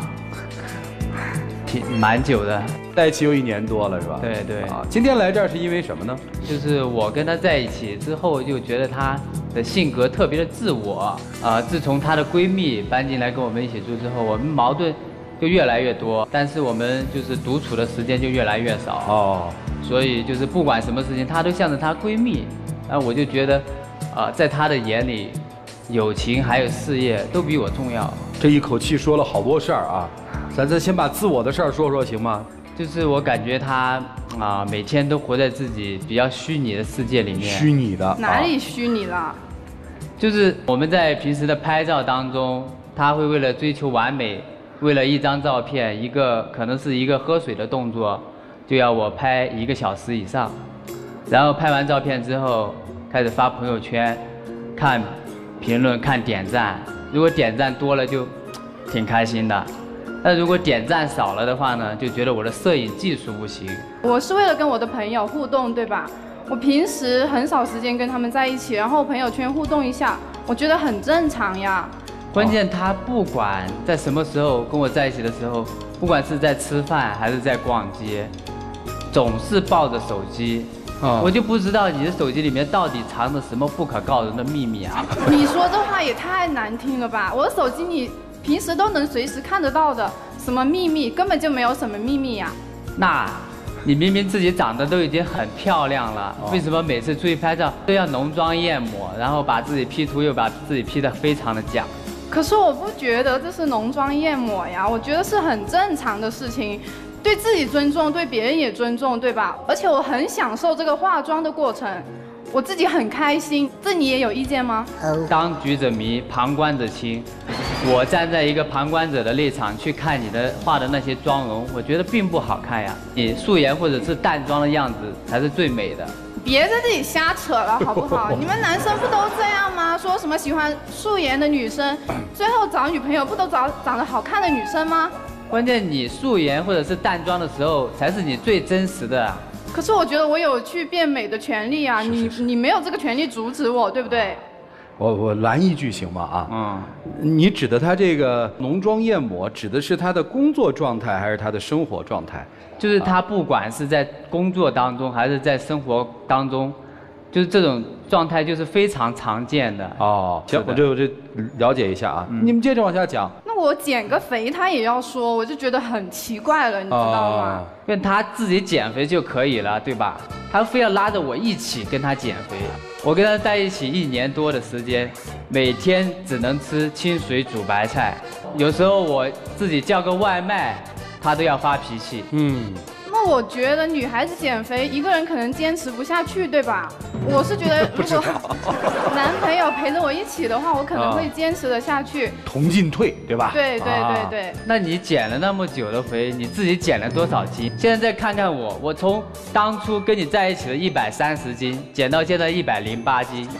[SPEAKER 10] 蛮久的，
[SPEAKER 2] 在一起有1年多了，是吧？
[SPEAKER 10] 对。
[SPEAKER 2] 今天来这儿是因为什么呢？
[SPEAKER 10] 就是我跟他在一起之后，就觉得他的性格特别的自我。自从她的闺蜜搬进来跟我们一起住之后，我们矛盾就越来越多，但是我们就是独处的时间就越来越少。所以就是不管什么事情，她都向着她闺蜜。然后我就觉得，在她的眼里，友情还有事业都比我重要。
[SPEAKER 2] 这一口气说了好多事儿啊。咱先把自我的事儿说说行吗？
[SPEAKER 10] 就是我感觉他每天都活在自己比较虚拟的世界里面。
[SPEAKER 2] 虚拟的？
[SPEAKER 6] 哪里虚拟了？
[SPEAKER 10] 就是我们在平时的拍照当中，他会为了追求完美，为了一张照片，可能是一个喝水的动作，就要我拍1个小时以上。然后拍完照片之后，开始发朋友圈，看评论，看点赞。如果点赞多了就挺开心的。但如果点赞少了的话呢，就觉得我的摄影技术不行。
[SPEAKER 6] 我是为了跟我的朋友互动，对吧？我平时很少时间跟他们在一起，然后朋友圈互动一下，我觉得很正常呀。
[SPEAKER 10] 关键他不管在什么时候跟我在一起的时候，不管是在吃饭还是在逛街，总是抱着手机。我就不知道你的手机里面到底藏着什么不可告人的秘密啊！
[SPEAKER 6] 你说这话也太难听了吧！我的手机你平时都能随时看得到的，什么秘密根本就没有什么秘密呀。
[SPEAKER 10] 那，你明明自己长得都已经很漂亮了，为什么每次出去拍照都要浓妆艳抹，然后把自己 P 图又把自己 P 得非常的假？
[SPEAKER 6] 可是我不觉得这是浓妆艳抹呀，我觉得是很正常的事情。对自己尊重，对别人也尊重，对吧？而且我很享受这个化妆的过程，我自己很开心。这你也有意见吗？
[SPEAKER 10] 当局者迷，旁观者清。我站在一个旁观者的立场去看你的画的那些妆容，我觉得并不好看呀。你素颜或者是淡妆的样子才是最美的。
[SPEAKER 6] 别在这里瞎扯了，好不好？你们男生不都这样吗？说什么喜欢素颜的女生，最后找女朋友不都找长得好看的女生吗？
[SPEAKER 10] 关键你素颜或者是淡妆的时候，才是你最真实的。
[SPEAKER 6] 可是我觉得我有去变美的权利啊，你没有这个权利阻止我，对不对？
[SPEAKER 2] 我拦一句行吗？你指的他这个浓妆艳抹，指的是他的工作状态还是他的生活状态？
[SPEAKER 10] 就是他不管是在工作当中还是在生活当中，就是这种状态就是非常常见的。
[SPEAKER 2] 行，我就了解一下啊。你们接着往下讲。
[SPEAKER 6] 那我减个肥他也要说，我就觉得很奇怪了，你知道吗？
[SPEAKER 10] 因为他自己减肥就可以了，对吧？他非要拉着我一起跟他减肥。我跟他在一起1年多的时间，每天只能吃清水煮白菜，有时候我自己叫个外卖，他都要发脾气。
[SPEAKER 6] 那我觉得女孩子减肥一个人可能坚持不下去，对吧？我是觉得如果男朋友陪着我一起的话，我可能会坚持得下去。
[SPEAKER 2] 同进退，对吧？
[SPEAKER 6] 对。
[SPEAKER 10] 那你减了那么久的肥，你自己减了多少斤？现在再看看我从当初跟你在一起的130斤，减到现在108斤。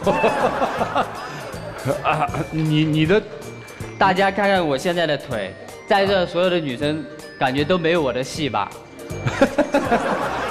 [SPEAKER 2] 你的，
[SPEAKER 10] 大家看看我现在的腿，在这所有的女生感觉都没有我的细吧？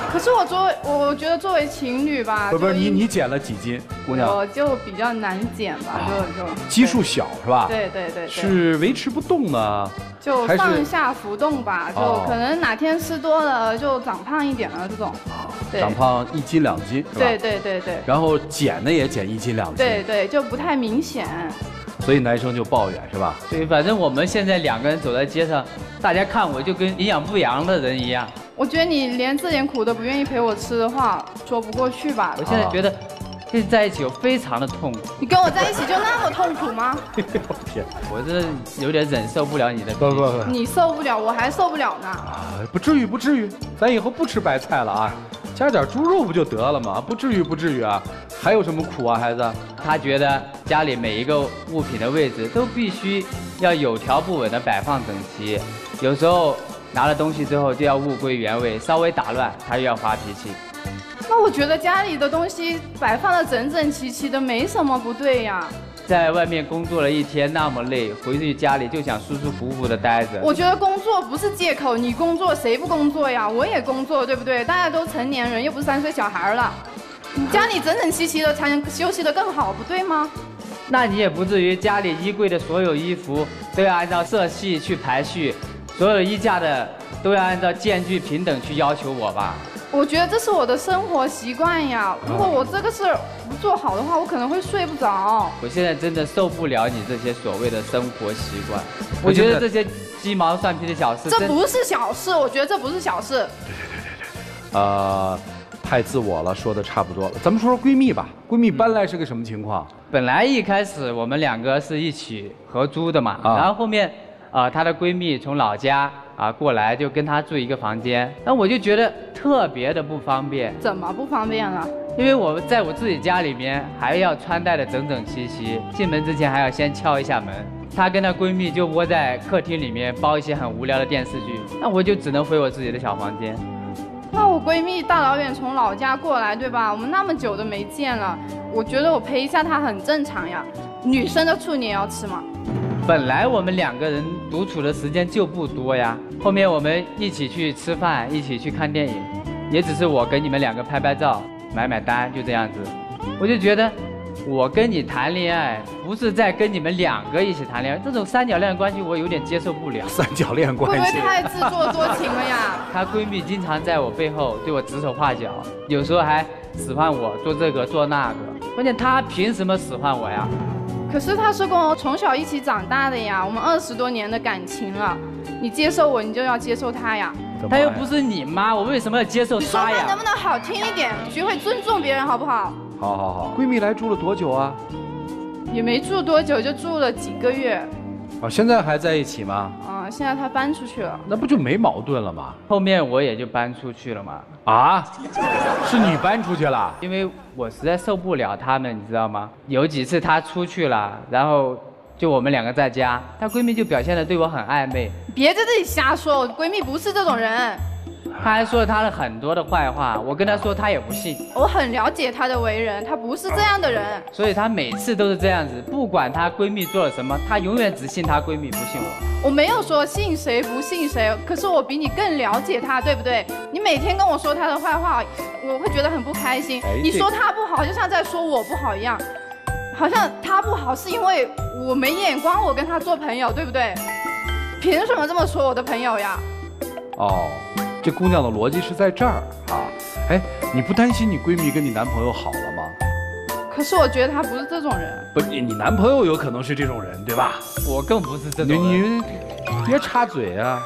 [SPEAKER 11] 可是我觉得作为情侣吧，
[SPEAKER 2] 不是你减了几斤，姑娘？
[SPEAKER 11] 我就比较难减吧，就
[SPEAKER 2] 基数小是吧？
[SPEAKER 11] 对。
[SPEAKER 2] 是维持不动呢，
[SPEAKER 11] 就上下浮动吧，就可能哪天吃多了就长胖一点了这种。对，
[SPEAKER 2] 长胖1斤2斤是吧？
[SPEAKER 11] 对。
[SPEAKER 2] 然后减呢也减1斤2斤。
[SPEAKER 11] 对，就不太明显。
[SPEAKER 2] 所以男生就抱怨是吧？
[SPEAKER 10] 对，反正我们现在2个人走在街上，大家看我就跟营养不良的人一样。
[SPEAKER 11] 我觉得你连这点苦都不愿意陪我吃的话，说不过去吧？
[SPEAKER 10] 我现在觉得跟你在一起我非常的痛苦。
[SPEAKER 11] 你跟我在一起就那么痛苦吗？
[SPEAKER 2] 我天，
[SPEAKER 10] 我真的有点忍受不了你的。
[SPEAKER 2] 不，
[SPEAKER 11] 你受不了，我还受不了呢。
[SPEAKER 2] 不至于，咱以后不吃白菜了啊，加点猪肉不就得了吗？不至于啊。还有什么苦啊，孩子？
[SPEAKER 10] 他觉得家里每一个物品的位置都必须要有条不紊的摆放整齐，有时候拿了东西之后就要物归原位，稍微打乱他又要发脾气。
[SPEAKER 11] 那我觉得家里的东西摆放得整整齐齐的没什么不对呀。
[SPEAKER 10] 在外面工作了一天那么累，回去家里就想舒舒服服的待着。
[SPEAKER 11] 我觉得工作不是借口，你工作谁不工作呀？我也工作，对不对？大家都成年人，又不是3岁小孩了。你家里整整齐齐的才能休息得更好，不对吗？
[SPEAKER 10] 那你也不至于家里衣柜的所有衣服都要按照色系去排序，所有衣架的都要按照间距平等去要求我吧？
[SPEAKER 11] 我觉得这是我的生活习惯呀。如果我这个事不做好的话，我可能会睡不着。
[SPEAKER 10] 我现在真的受不了你这些所谓的生活习惯。我觉得这些鸡毛蒜皮的小事，
[SPEAKER 11] 这不是小事。我觉得这不是小事。
[SPEAKER 2] 对。太自我了，说的差不多了。咱们说说闺蜜吧。闺蜜搬来是个什么情况？
[SPEAKER 10] 本来一开始我们2个是一起合租的嘛，然后后面，她的闺蜜从老家过来就跟她住一个房间，那我就觉得特别的不方便。
[SPEAKER 11] 怎么不方便了？
[SPEAKER 10] 因为我在我自己家里面还要穿戴的整整齐齐，进门之前还要先敲一下门。她跟她闺蜜就窝在客厅里面煲一些很无聊的电视剧，那我就只能回我自己的小房间。
[SPEAKER 11] 那我闺蜜大老远从老家过来，对吧？我们那么久都没见了，我觉得我陪一下她很正常呀。女生的醋你也要吃吗？
[SPEAKER 10] 本来我们2个人独处的时间就不多呀，后面我们一起去吃饭，一起去看电影，也只是我给你们2个拍照、买单，就这样子。我就觉得，我跟你谈恋爱，不是在跟你们2个一起谈恋爱，这种3角恋关系我有点接受不了。
[SPEAKER 2] 3角恋关系
[SPEAKER 11] 会不会太自作多情了呀？
[SPEAKER 10] 她闺蜜经常在我背后对我指手画脚，有时候还使唤我做这个做那个。关键她凭什么使唤我呀？
[SPEAKER 11] 可是她是跟我从小一起长大的呀，我们20多年的感情了，你接受我，你就要接受她呀。
[SPEAKER 10] 她又不是你妈，我为什么要接受她呀？
[SPEAKER 11] 你说话能不能好听一点？学会尊重别人好不好？
[SPEAKER 2] 好。闺蜜来住了多久啊？
[SPEAKER 11] 也没住多久，就住了几个月。
[SPEAKER 2] 现在还在一起吗？
[SPEAKER 11] 现在她搬出去了。
[SPEAKER 2] 那不就没矛盾了吗？
[SPEAKER 10] 后面我也就搬出去了嘛。
[SPEAKER 2] 是你搬出去了？
[SPEAKER 10] 因为我实在受不了他们，你知道吗？有几次她出去了，然后就我们2个在家，她闺蜜就表现得对我很暧昧。
[SPEAKER 11] 别在这里瞎说，我闺蜜不是这种人。
[SPEAKER 10] 她还说了她的很多的坏话，我跟她说她也不信。
[SPEAKER 11] 我很了解她的为人，她不是这样的人。
[SPEAKER 10] 所以她每次都是这样子，不管她闺蜜做了什么，她永远只信她闺蜜，不信我。
[SPEAKER 11] 我没有说信谁不信谁，可是我比你更了解她，对不对？你每天跟我说她的坏话，我会觉得很不开心。你说她不好，就像在说我不好一样，好像她不好是因为我没眼光，我跟她做朋友，对不对？凭什么这么说我的朋友呀？
[SPEAKER 2] 这姑娘的逻辑是在这儿啊。你不担心你闺蜜跟你男朋友好了吗？
[SPEAKER 11] 可是我觉得她不是这种人。
[SPEAKER 2] 不，你男朋友有可能是这种人，对吧？
[SPEAKER 10] 我更不是这种人。
[SPEAKER 2] 你别插嘴啊！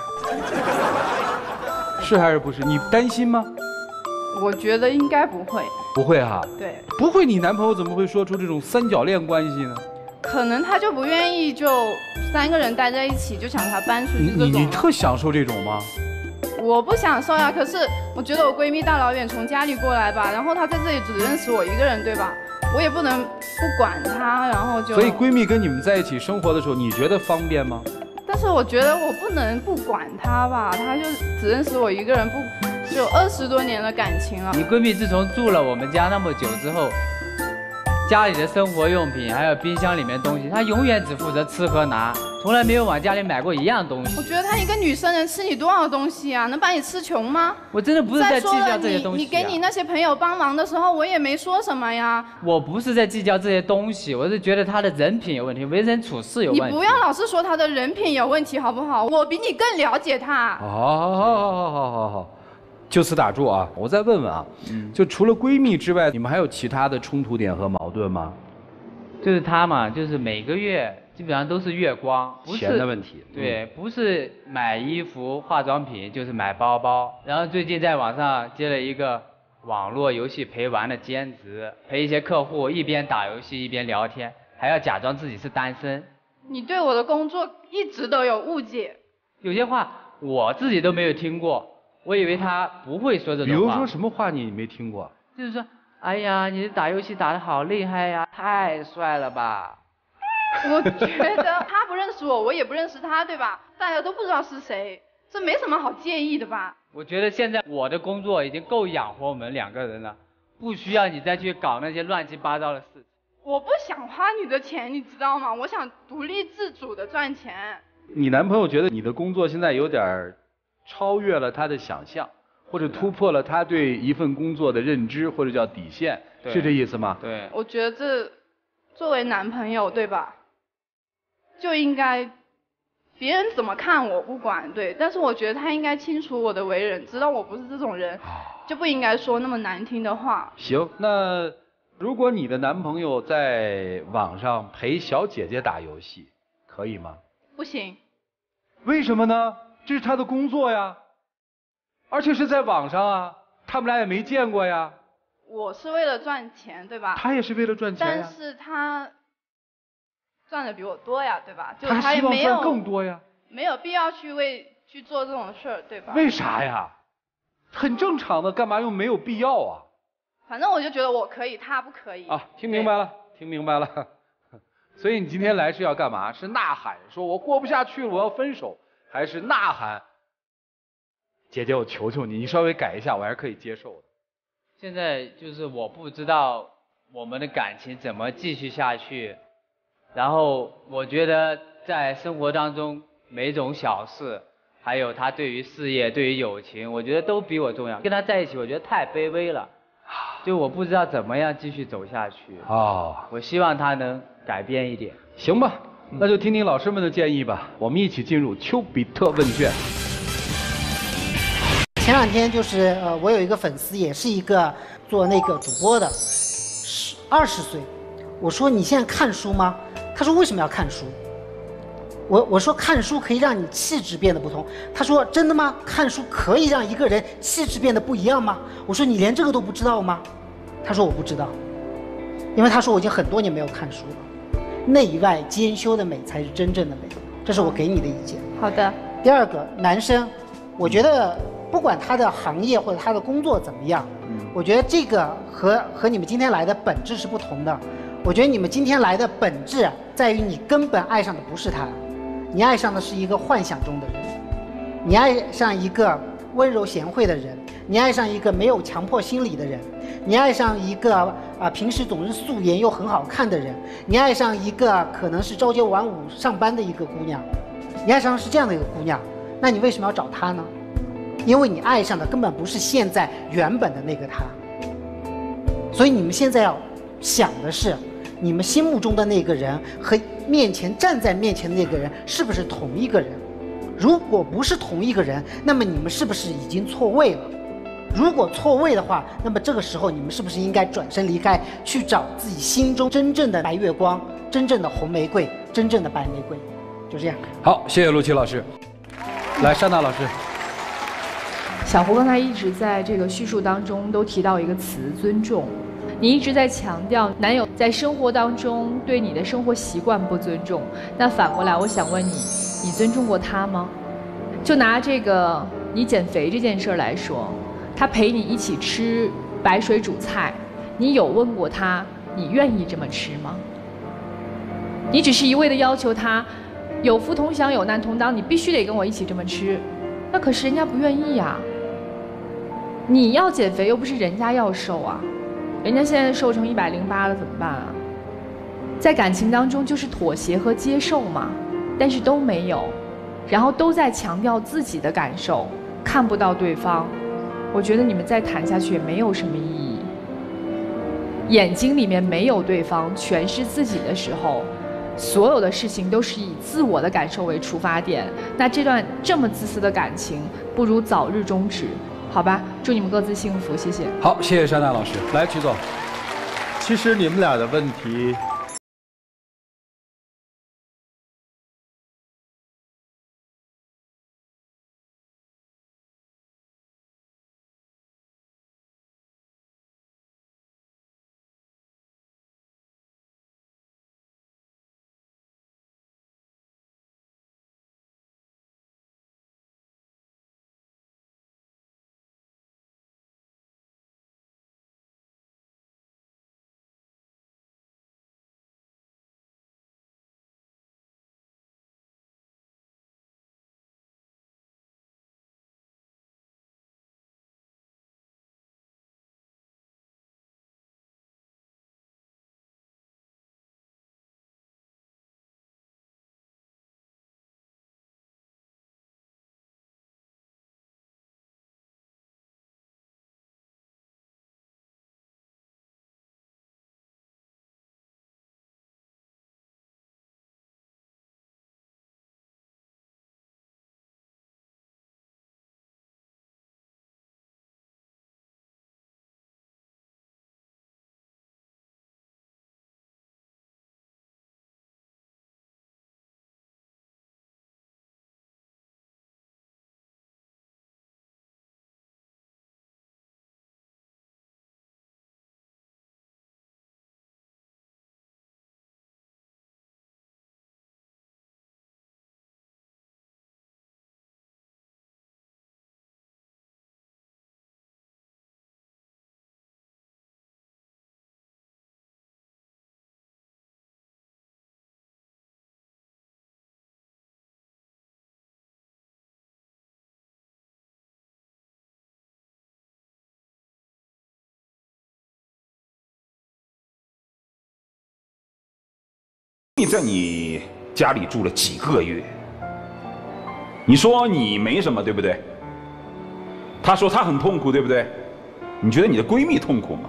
[SPEAKER 2] 是还是不是？你担心吗？
[SPEAKER 11] 我觉得应该不会。
[SPEAKER 2] 不会哈？
[SPEAKER 11] 对。
[SPEAKER 2] 不会，你男朋友怎么会说出这种3角恋关系呢？
[SPEAKER 11] 可能他就不愿意就3个人待在一起，就想他搬出去这种。
[SPEAKER 2] 你特享受这种吗？
[SPEAKER 11] 我不享受呀，可是我觉得我闺蜜大老远从家里过来吧，然后她在这里只认识我一个人，对吧？我也不能不管她，然后就。
[SPEAKER 2] 所以闺蜜跟你们在一起生活的时候，你觉得方便吗？
[SPEAKER 11] 但是我觉得我不能不管她吧，她就只认识我一个人，就20多年的感情了。
[SPEAKER 10] 你闺蜜自从住了我们家那么久之后，家里的生活用品还有冰箱里面的东西，她永远只负责吃和拿， 从来没有往家里买过一样东西。
[SPEAKER 11] 我觉得她一个女生能吃你多少东西啊？能把你吃穷吗？
[SPEAKER 10] 我真的不是在计较这些东西、啊。
[SPEAKER 11] 你给你那些朋友帮忙的时候，我也没说什么呀。
[SPEAKER 10] 我不是在计较这些东西，我是觉得她的人品有问题，为人处事有问题。
[SPEAKER 11] 你不要老是说她的人品有问题，好不好？我比你更了解她。
[SPEAKER 2] 好，就此打住啊！我再问问啊，就除了闺蜜之外，你们还有其他的冲突点和矛盾吗？
[SPEAKER 10] 就是她嘛，就是每个月基本上都是月光，不是
[SPEAKER 2] 钱的问题。
[SPEAKER 10] 对，不是买衣服、化妆品，就是买包包。然后最近在网上接了一个网络游戏陪玩的兼职，陪一些客户一边打游戏一边聊天，还要假装自己是单身。
[SPEAKER 11] 你对我的工作一直都有误解。
[SPEAKER 10] 有些话我自己都没有听过，我以为他不会说这种话。
[SPEAKER 2] 比如说什么话你没听过？
[SPEAKER 10] 就是说，哎呀，你打游戏打得好厉害呀，太帅了吧。
[SPEAKER 11] 我觉得他不认识我，我也不认识他，对吧？大家都不知道是谁，这没什么好介意的吧？
[SPEAKER 10] 我觉得现在我的工作已经够养活我们2个人了，不需要你再去搞那些乱七八糟的事情。
[SPEAKER 11] 我不想花你的钱，你知道吗？我想独立自主的赚钱。
[SPEAKER 2] 你男朋友觉得你的工作现在有点超越了他的想象，或者突破了他对一份工作的认知，或者叫底线，是这意思吗？
[SPEAKER 10] 对。
[SPEAKER 11] 我觉得这作为男朋友，对吧？就应该别人怎么看我不管，对，但是我觉得他应该清楚我的为人，知道我不是这种人，就不应该说那么难听的话。
[SPEAKER 2] 行，那如果你的男朋友在网上陪小姐姐打游戏，可以吗？
[SPEAKER 11] 不行。
[SPEAKER 2] 为什么呢？这是他的工作呀，而且是在网上啊，他们俩也没见过呀。
[SPEAKER 11] 我是为了赚钱，对吧？
[SPEAKER 2] 他也是为了赚钱呀。
[SPEAKER 11] 但是他赚的比我多呀，对吧？就
[SPEAKER 2] 他
[SPEAKER 11] 也没有
[SPEAKER 2] 更多呀，
[SPEAKER 11] 没有必要去做这种事儿，对吧？
[SPEAKER 2] 为啥呀？很正常的，干嘛又没有必要啊？
[SPEAKER 11] 反正我就觉得我可以，他不可以。
[SPEAKER 2] 啊，听明白了，听明白了。所以你今天来是要干嘛？是呐喊，说我过不下去了，我要分手，还是呐喊？姐姐，我求求你，你稍微改一下，我还是可以接受的。
[SPEAKER 10] 现在就是我不知道我们的感情怎么继续下去，然后我觉得在生活当中每种小事，还有他对于事业、对于友情，我觉得都比我重要。跟他在一起，我觉得太卑微了，就我不知道怎么样继续走下去。我希望他能改变一点。
[SPEAKER 2] 行吧，那就听听老师们的建议吧。我们一起进入丘比特问卷。
[SPEAKER 5] 前2天就是我有一个粉丝，也是一个做那个主播的，20岁。我说你现在看书吗？他说为什么要看书？我说看书可以让你气质变得不同。他说真的吗？看书可以让一个人气质变得不一样吗？我说你连这个都不知道吗？他说我不知道，因为他说我已经很多年没有看书了。内外兼修的美才是真正的美，这是我给你的意见。
[SPEAKER 11] 好的。
[SPEAKER 5] 第2个，男生，我觉得不管他的行业或者他的工作怎么样，我觉得这个和你们今天来的本质是不同的。我觉得你们今天来的本质在于你根本爱上的不是他，你爱上的是一个幻想中的人，你爱上一个温柔贤惠的人，你爱上一个没有强迫心理的人，你爱上一个平时总是素颜又很好看的人，你爱上一个可能是朝九晚五上班的一个姑娘，你爱上的是这样的一个姑娘，那你为什么要找她呢？因为你爱上的根本不是现在原本的那个她。所以你们现在要想的是，你们心目中的那个人和站在面前的那个人是不是同一个人？如果不是同一个人，那么你们是不是已经错位了？如果错位的话，那么这个时候你们是不是应该转身离开，去找自己心中真正的白月光，真正的红玫瑰，真正的白玫瑰？就这样。
[SPEAKER 2] 好，谢谢陆琪老师。来，珊娜老师。
[SPEAKER 6] 小胡刚才一直在这个叙述当中都提到一个词——尊重。你一直在强调男友在生活当中对你的生活习惯不尊重，那反过来，我想问你，你尊重过他吗？就拿这个你减肥这件事来说，他陪你一起吃白水煮菜，你有问过他你愿意这么吃吗？你只是一味的要求他有福同享有难同当，你必须得跟我一起这么吃，那可是人家不愿意呀。你要减肥又不是人家要瘦啊，人家现在瘦成108了怎么办啊？在感情当中就是妥协和接受嘛。 但是都没有，然后都在强调自己的感受，看不到对方。我觉得你们再谈下去也没有什么意义。眼睛里面没有对方，全是自己的时候，所有的事情都是以自我的感受为出发点。那这段这么自私的感情，不如早日终止，好吧？祝你们各自幸福，谢谢。
[SPEAKER 2] 好，谢谢珊娜老师。来，曲总。
[SPEAKER 7] 其实你们俩的问题。
[SPEAKER 8] 你在你家里住了几个月，你说你没什么，对不对？她说她很痛苦，对不对？你觉得你的闺蜜痛苦吗？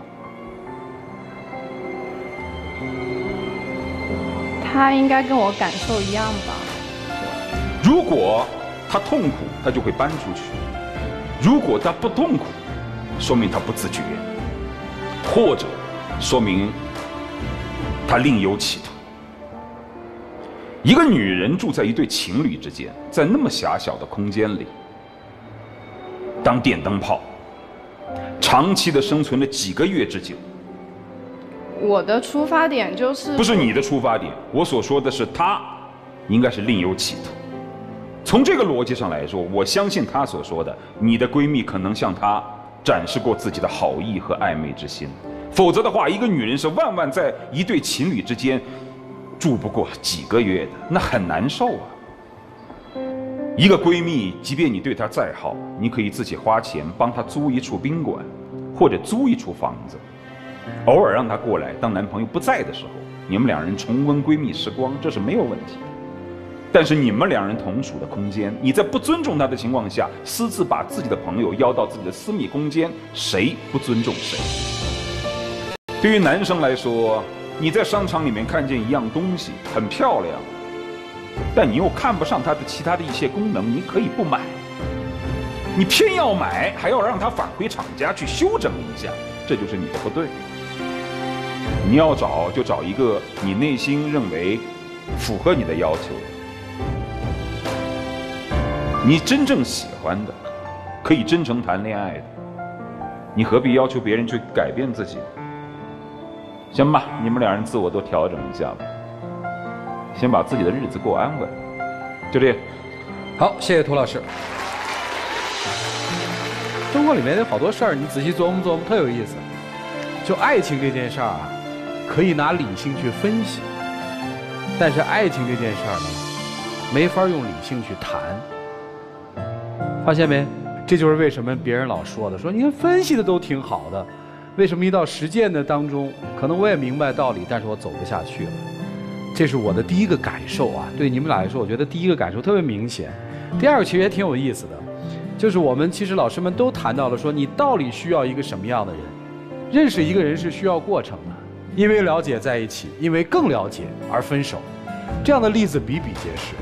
[SPEAKER 11] 她应该跟我感受一样吧。
[SPEAKER 8] 如果她痛苦，她就会搬出去；如果她不痛苦，说明她不自觉，或者说明她另有企图。一个女人住在一对情侣之间，在那么狭小的空间里当电灯泡，长期的生存了几个月之久。
[SPEAKER 11] 我的出发点就是
[SPEAKER 8] 不是你的出发点，我所说的是她应该是另有企图。从这个逻辑上来说，我相信她所说的，你的闺蜜可能向她展示过自己的好意和暧昧之心，否则的话，一个女人是万万在一对情侣之间住不过几个月的，那很难受啊。一个闺蜜，即便你对她再好，你可以自己花钱帮她租一处宾馆，或者租一处房子，偶尔让她过来，当男朋友不在的时候，你们两人重温闺蜜时光，这是没有问题的。但是你们两人同处的空间，你在不尊重她的情况下，私自把自己的朋友邀到自己的私密空间，谁不尊重谁？对于男生来说，你在商场里面看见一样东西很漂亮，但你又看不上它的其他的一些功能，你可以不买，你偏要买，还要让它返回厂家去修整一下，这就是你的不对。你要找就找一个你内心认为符合你的要求，你真正喜欢的，可以真诚谈恋爱的，你何必要求别人去改变自己？行吧，你们两人自我都调整一下吧，先把自己的日子过安稳，就这样。
[SPEAKER 2] 好，谢谢涂老师。生活里面有好多事儿，你仔细琢磨琢磨，特有意思。就爱情这件事儿啊，可以拿理性去分析，但是爱情这件事儿呢，没法用理性去谈。发现没？这就是为什么别人老说的，说你看分析的都挺好的。为什么一到实践的当中，可能我也明白道理，但是我走不下去了？ 这是我的第一个感受啊。对你们俩来说，我觉得第一个感受特别明显。第二个其实也挺有意思的，就是我们其实老师们都谈到了说，你到底需要一个什么样的人？认识一个人是需要过程的，因为了解在一起，因为更了解而分手，这样的例子比比皆是。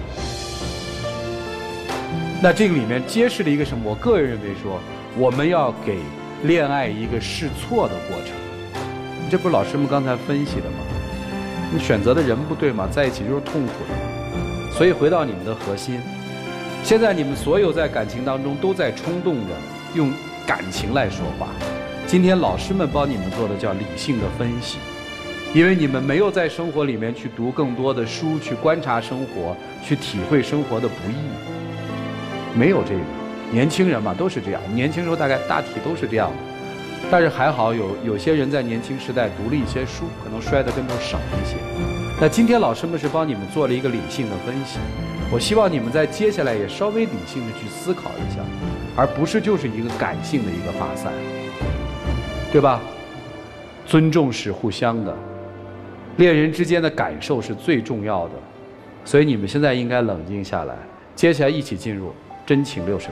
[SPEAKER 2] 那这个里面揭示了一个什么？我个人认为说，我们要给恋爱一个试错的过程。这不是老师们刚才分析的吗？你选择的人不对吗？在一起就是痛苦的。所以回到你们的核心，现在你们所有在感情当中都在冲动的用感情来说话。今天老师们帮你们做的叫理性的分析，因为你们没有在生活里面去读更多的书，去观察生活，去体会生活的不易，没有这个。年轻人嘛都是这样，年轻时候大体都是这样的。但是还好有些人在年轻时代读了一些书，可能摔得跟头少一些。那今天老师们是帮你们做了一个理性的分析，我希望你们在接下来也稍微理性的去思考一下，而不是就是一个感性的一个发散，对吧？尊重是互相的，恋人之间的感受是最重要的，所以你们现在应该冷静下来，接下来一起进入真情60秒。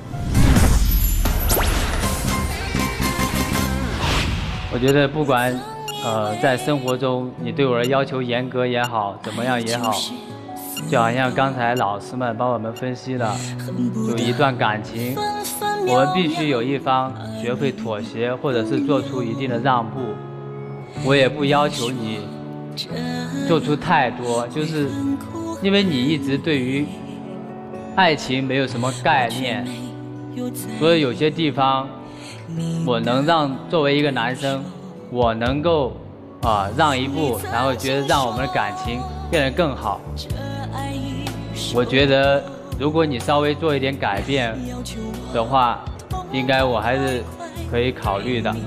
[SPEAKER 10] 我觉得不管在生活中你对我的要求严格也好，怎么样也好，就好像刚才老师们帮我们分析了，有一段感情，我们必须有一方学会妥协，或者是做出一定的让步。我也不要求你做出太多，就是因为你一直对于爱情没有什么概念，所以有些地方我能作为一个男生，我能够让一步，然后觉得让我们的感情变得更好。我觉得如果你稍微做一点改变的话，应该我还是可以考虑的。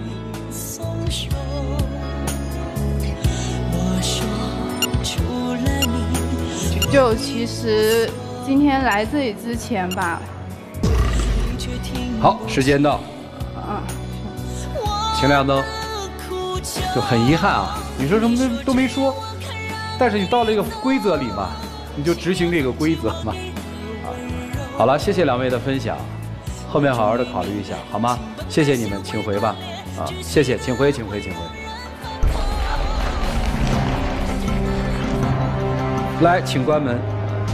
[SPEAKER 11] 就其实今天来这里之前吧。
[SPEAKER 2] 好，时间到。请亮灯。就很遗憾啊，你说什么都没说，但是你到了一个规则里嘛，你就执行这个规则嘛。好了，谢谢两位的分享，后面好好的考虑一下，好吗？谢谢你们，请回吧。谢谢，请回。来，请关门。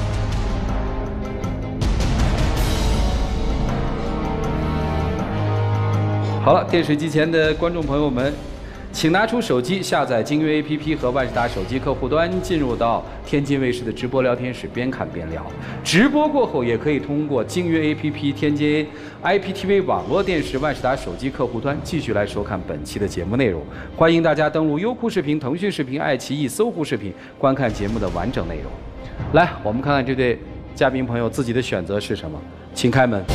[SPEAKER 2] 好了，电视机前的观众朋友们，请拿出手机，下载京约 APP 和万事达手机客户端，进入到天津卫视的直播聊天室，边看边聊。直播过后，也可以通过京约 APP、天津 IPTV 网络电视、万事达手机客户端继续来收看本期的节目内容。欢迎大家登录优酷视频、腾讯视频、爱奇艺、搜狐视频，观看节目的完整内容。来，我们看看这对嘉宾朋友自己的选择是什么，请开门。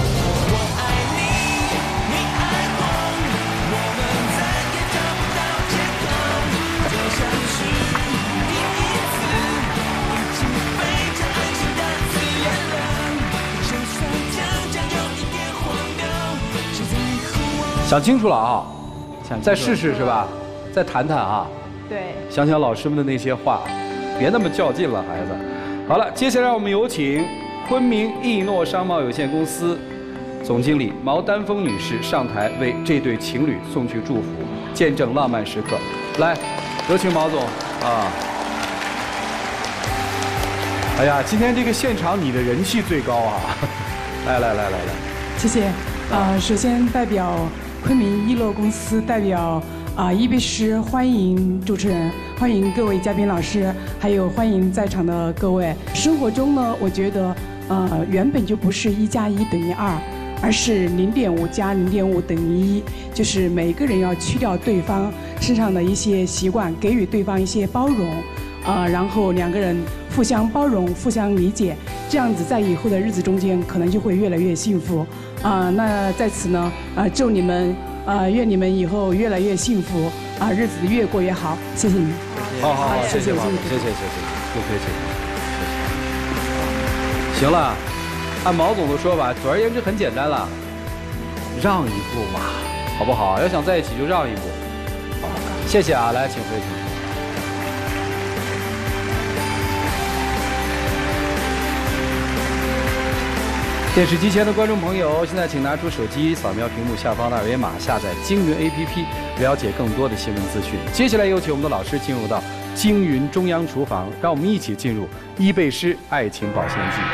[SPEAKER 2] 想清楚了啊，再试试是吧？再谈谈啊。
[SPEAKER 11] 对。
[SPEAKER 2] 想想老师们的那些话，别那么较劲了，孩子。好了，接下来我们有请昆明易诺商贸有限公司总经理毛丹峰女士上台为这对情侣送去祝福，见证浪漫时刻。来，有请毛总啊。哎呀，今天这个现场你的人气最高啊！来，
[SPEAKER 12] 谢谢。首先代表昆明易诺公司代表一贝师欢迎主持人，欢迎各位嘉宾老师，还有欢迎在场的各位。生活中呢，我觉得原本就不是1+1等于2，而是0.5加0.5等于1，就是每个人要去掉对方身上的一些习惯，给予对方一些包容，然后两个人互相包容、互相理解，这样子在以后的日子中间可能就会越来越幸福。那在此呢，祝你们愿你们以后越来越幸福，日子越过越好。谢谢你们。
[SPEAKER 2] 好，谢谢，不客气。行了，按毛总的说法，总而言之很简单了，让一步嘛，好不好？要想在一起就让一步。好，谢谢啊，来，请回。 电视机前的观众朋友，现在请拿出手机，扫描屏幕下方的2维码，下载京云 APP， 了解更多的新闻资讯。接下来有请我们的老师进入到京云中央厨房，让我们一起进入伊贝诗爱情保鲜剂。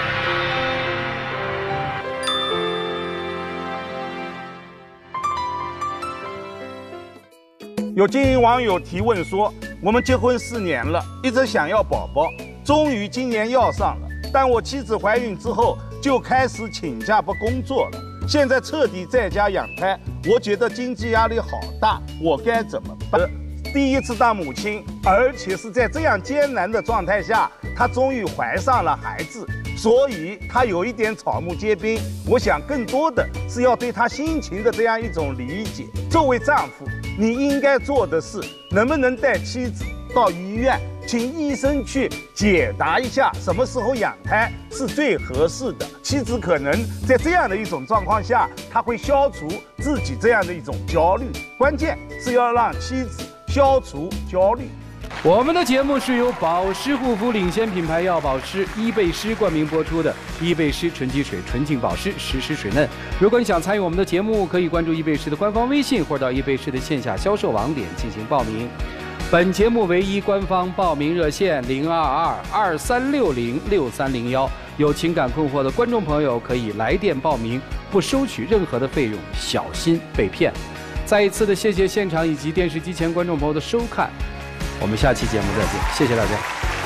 [SPEAKER 13] 有经营网友提问说，我们结婚4年了，一直想要宝宝，终于今年要上了，但我妻子怀孕之后就开始请假不工作了，现在彻底在家养胎，我觉得经济压力好大，我该怎么办？第一次当母亲，而且是在这样艰难的状态下，她终于怀上了孩子，所以她有一点草木皆兵。我想更多的是要对她心情的这样一种理解。作为丈夫，你应该做的是，能不能带妻子到医院，请医生去解答一下什么时候养胎是最合适的。妻子可能在这样的一种状况下，她会消除自己这样的一种焦虑。关键是要让妻子消除焦虑。
[SPEAKER 2] 我们的节目是由保湿护肤领先品牌药保湿伊贝诗冠名播出的，伊贝诗纯净水纯净保湿，实时水嫩。如果你想参与我们的节目，可以关注伊贝诗的官方微信，或者到伊贝诗的线下销售网点进行报名。本节目唯一官方报名热线022-2360-6301，有情感困惑的观众朋友可以来电报名，不收取任何的费用，小心被骗。再一次的谢谢现场以及电视机前观众朋友的收看，我们下期节目再见，谢谢大家。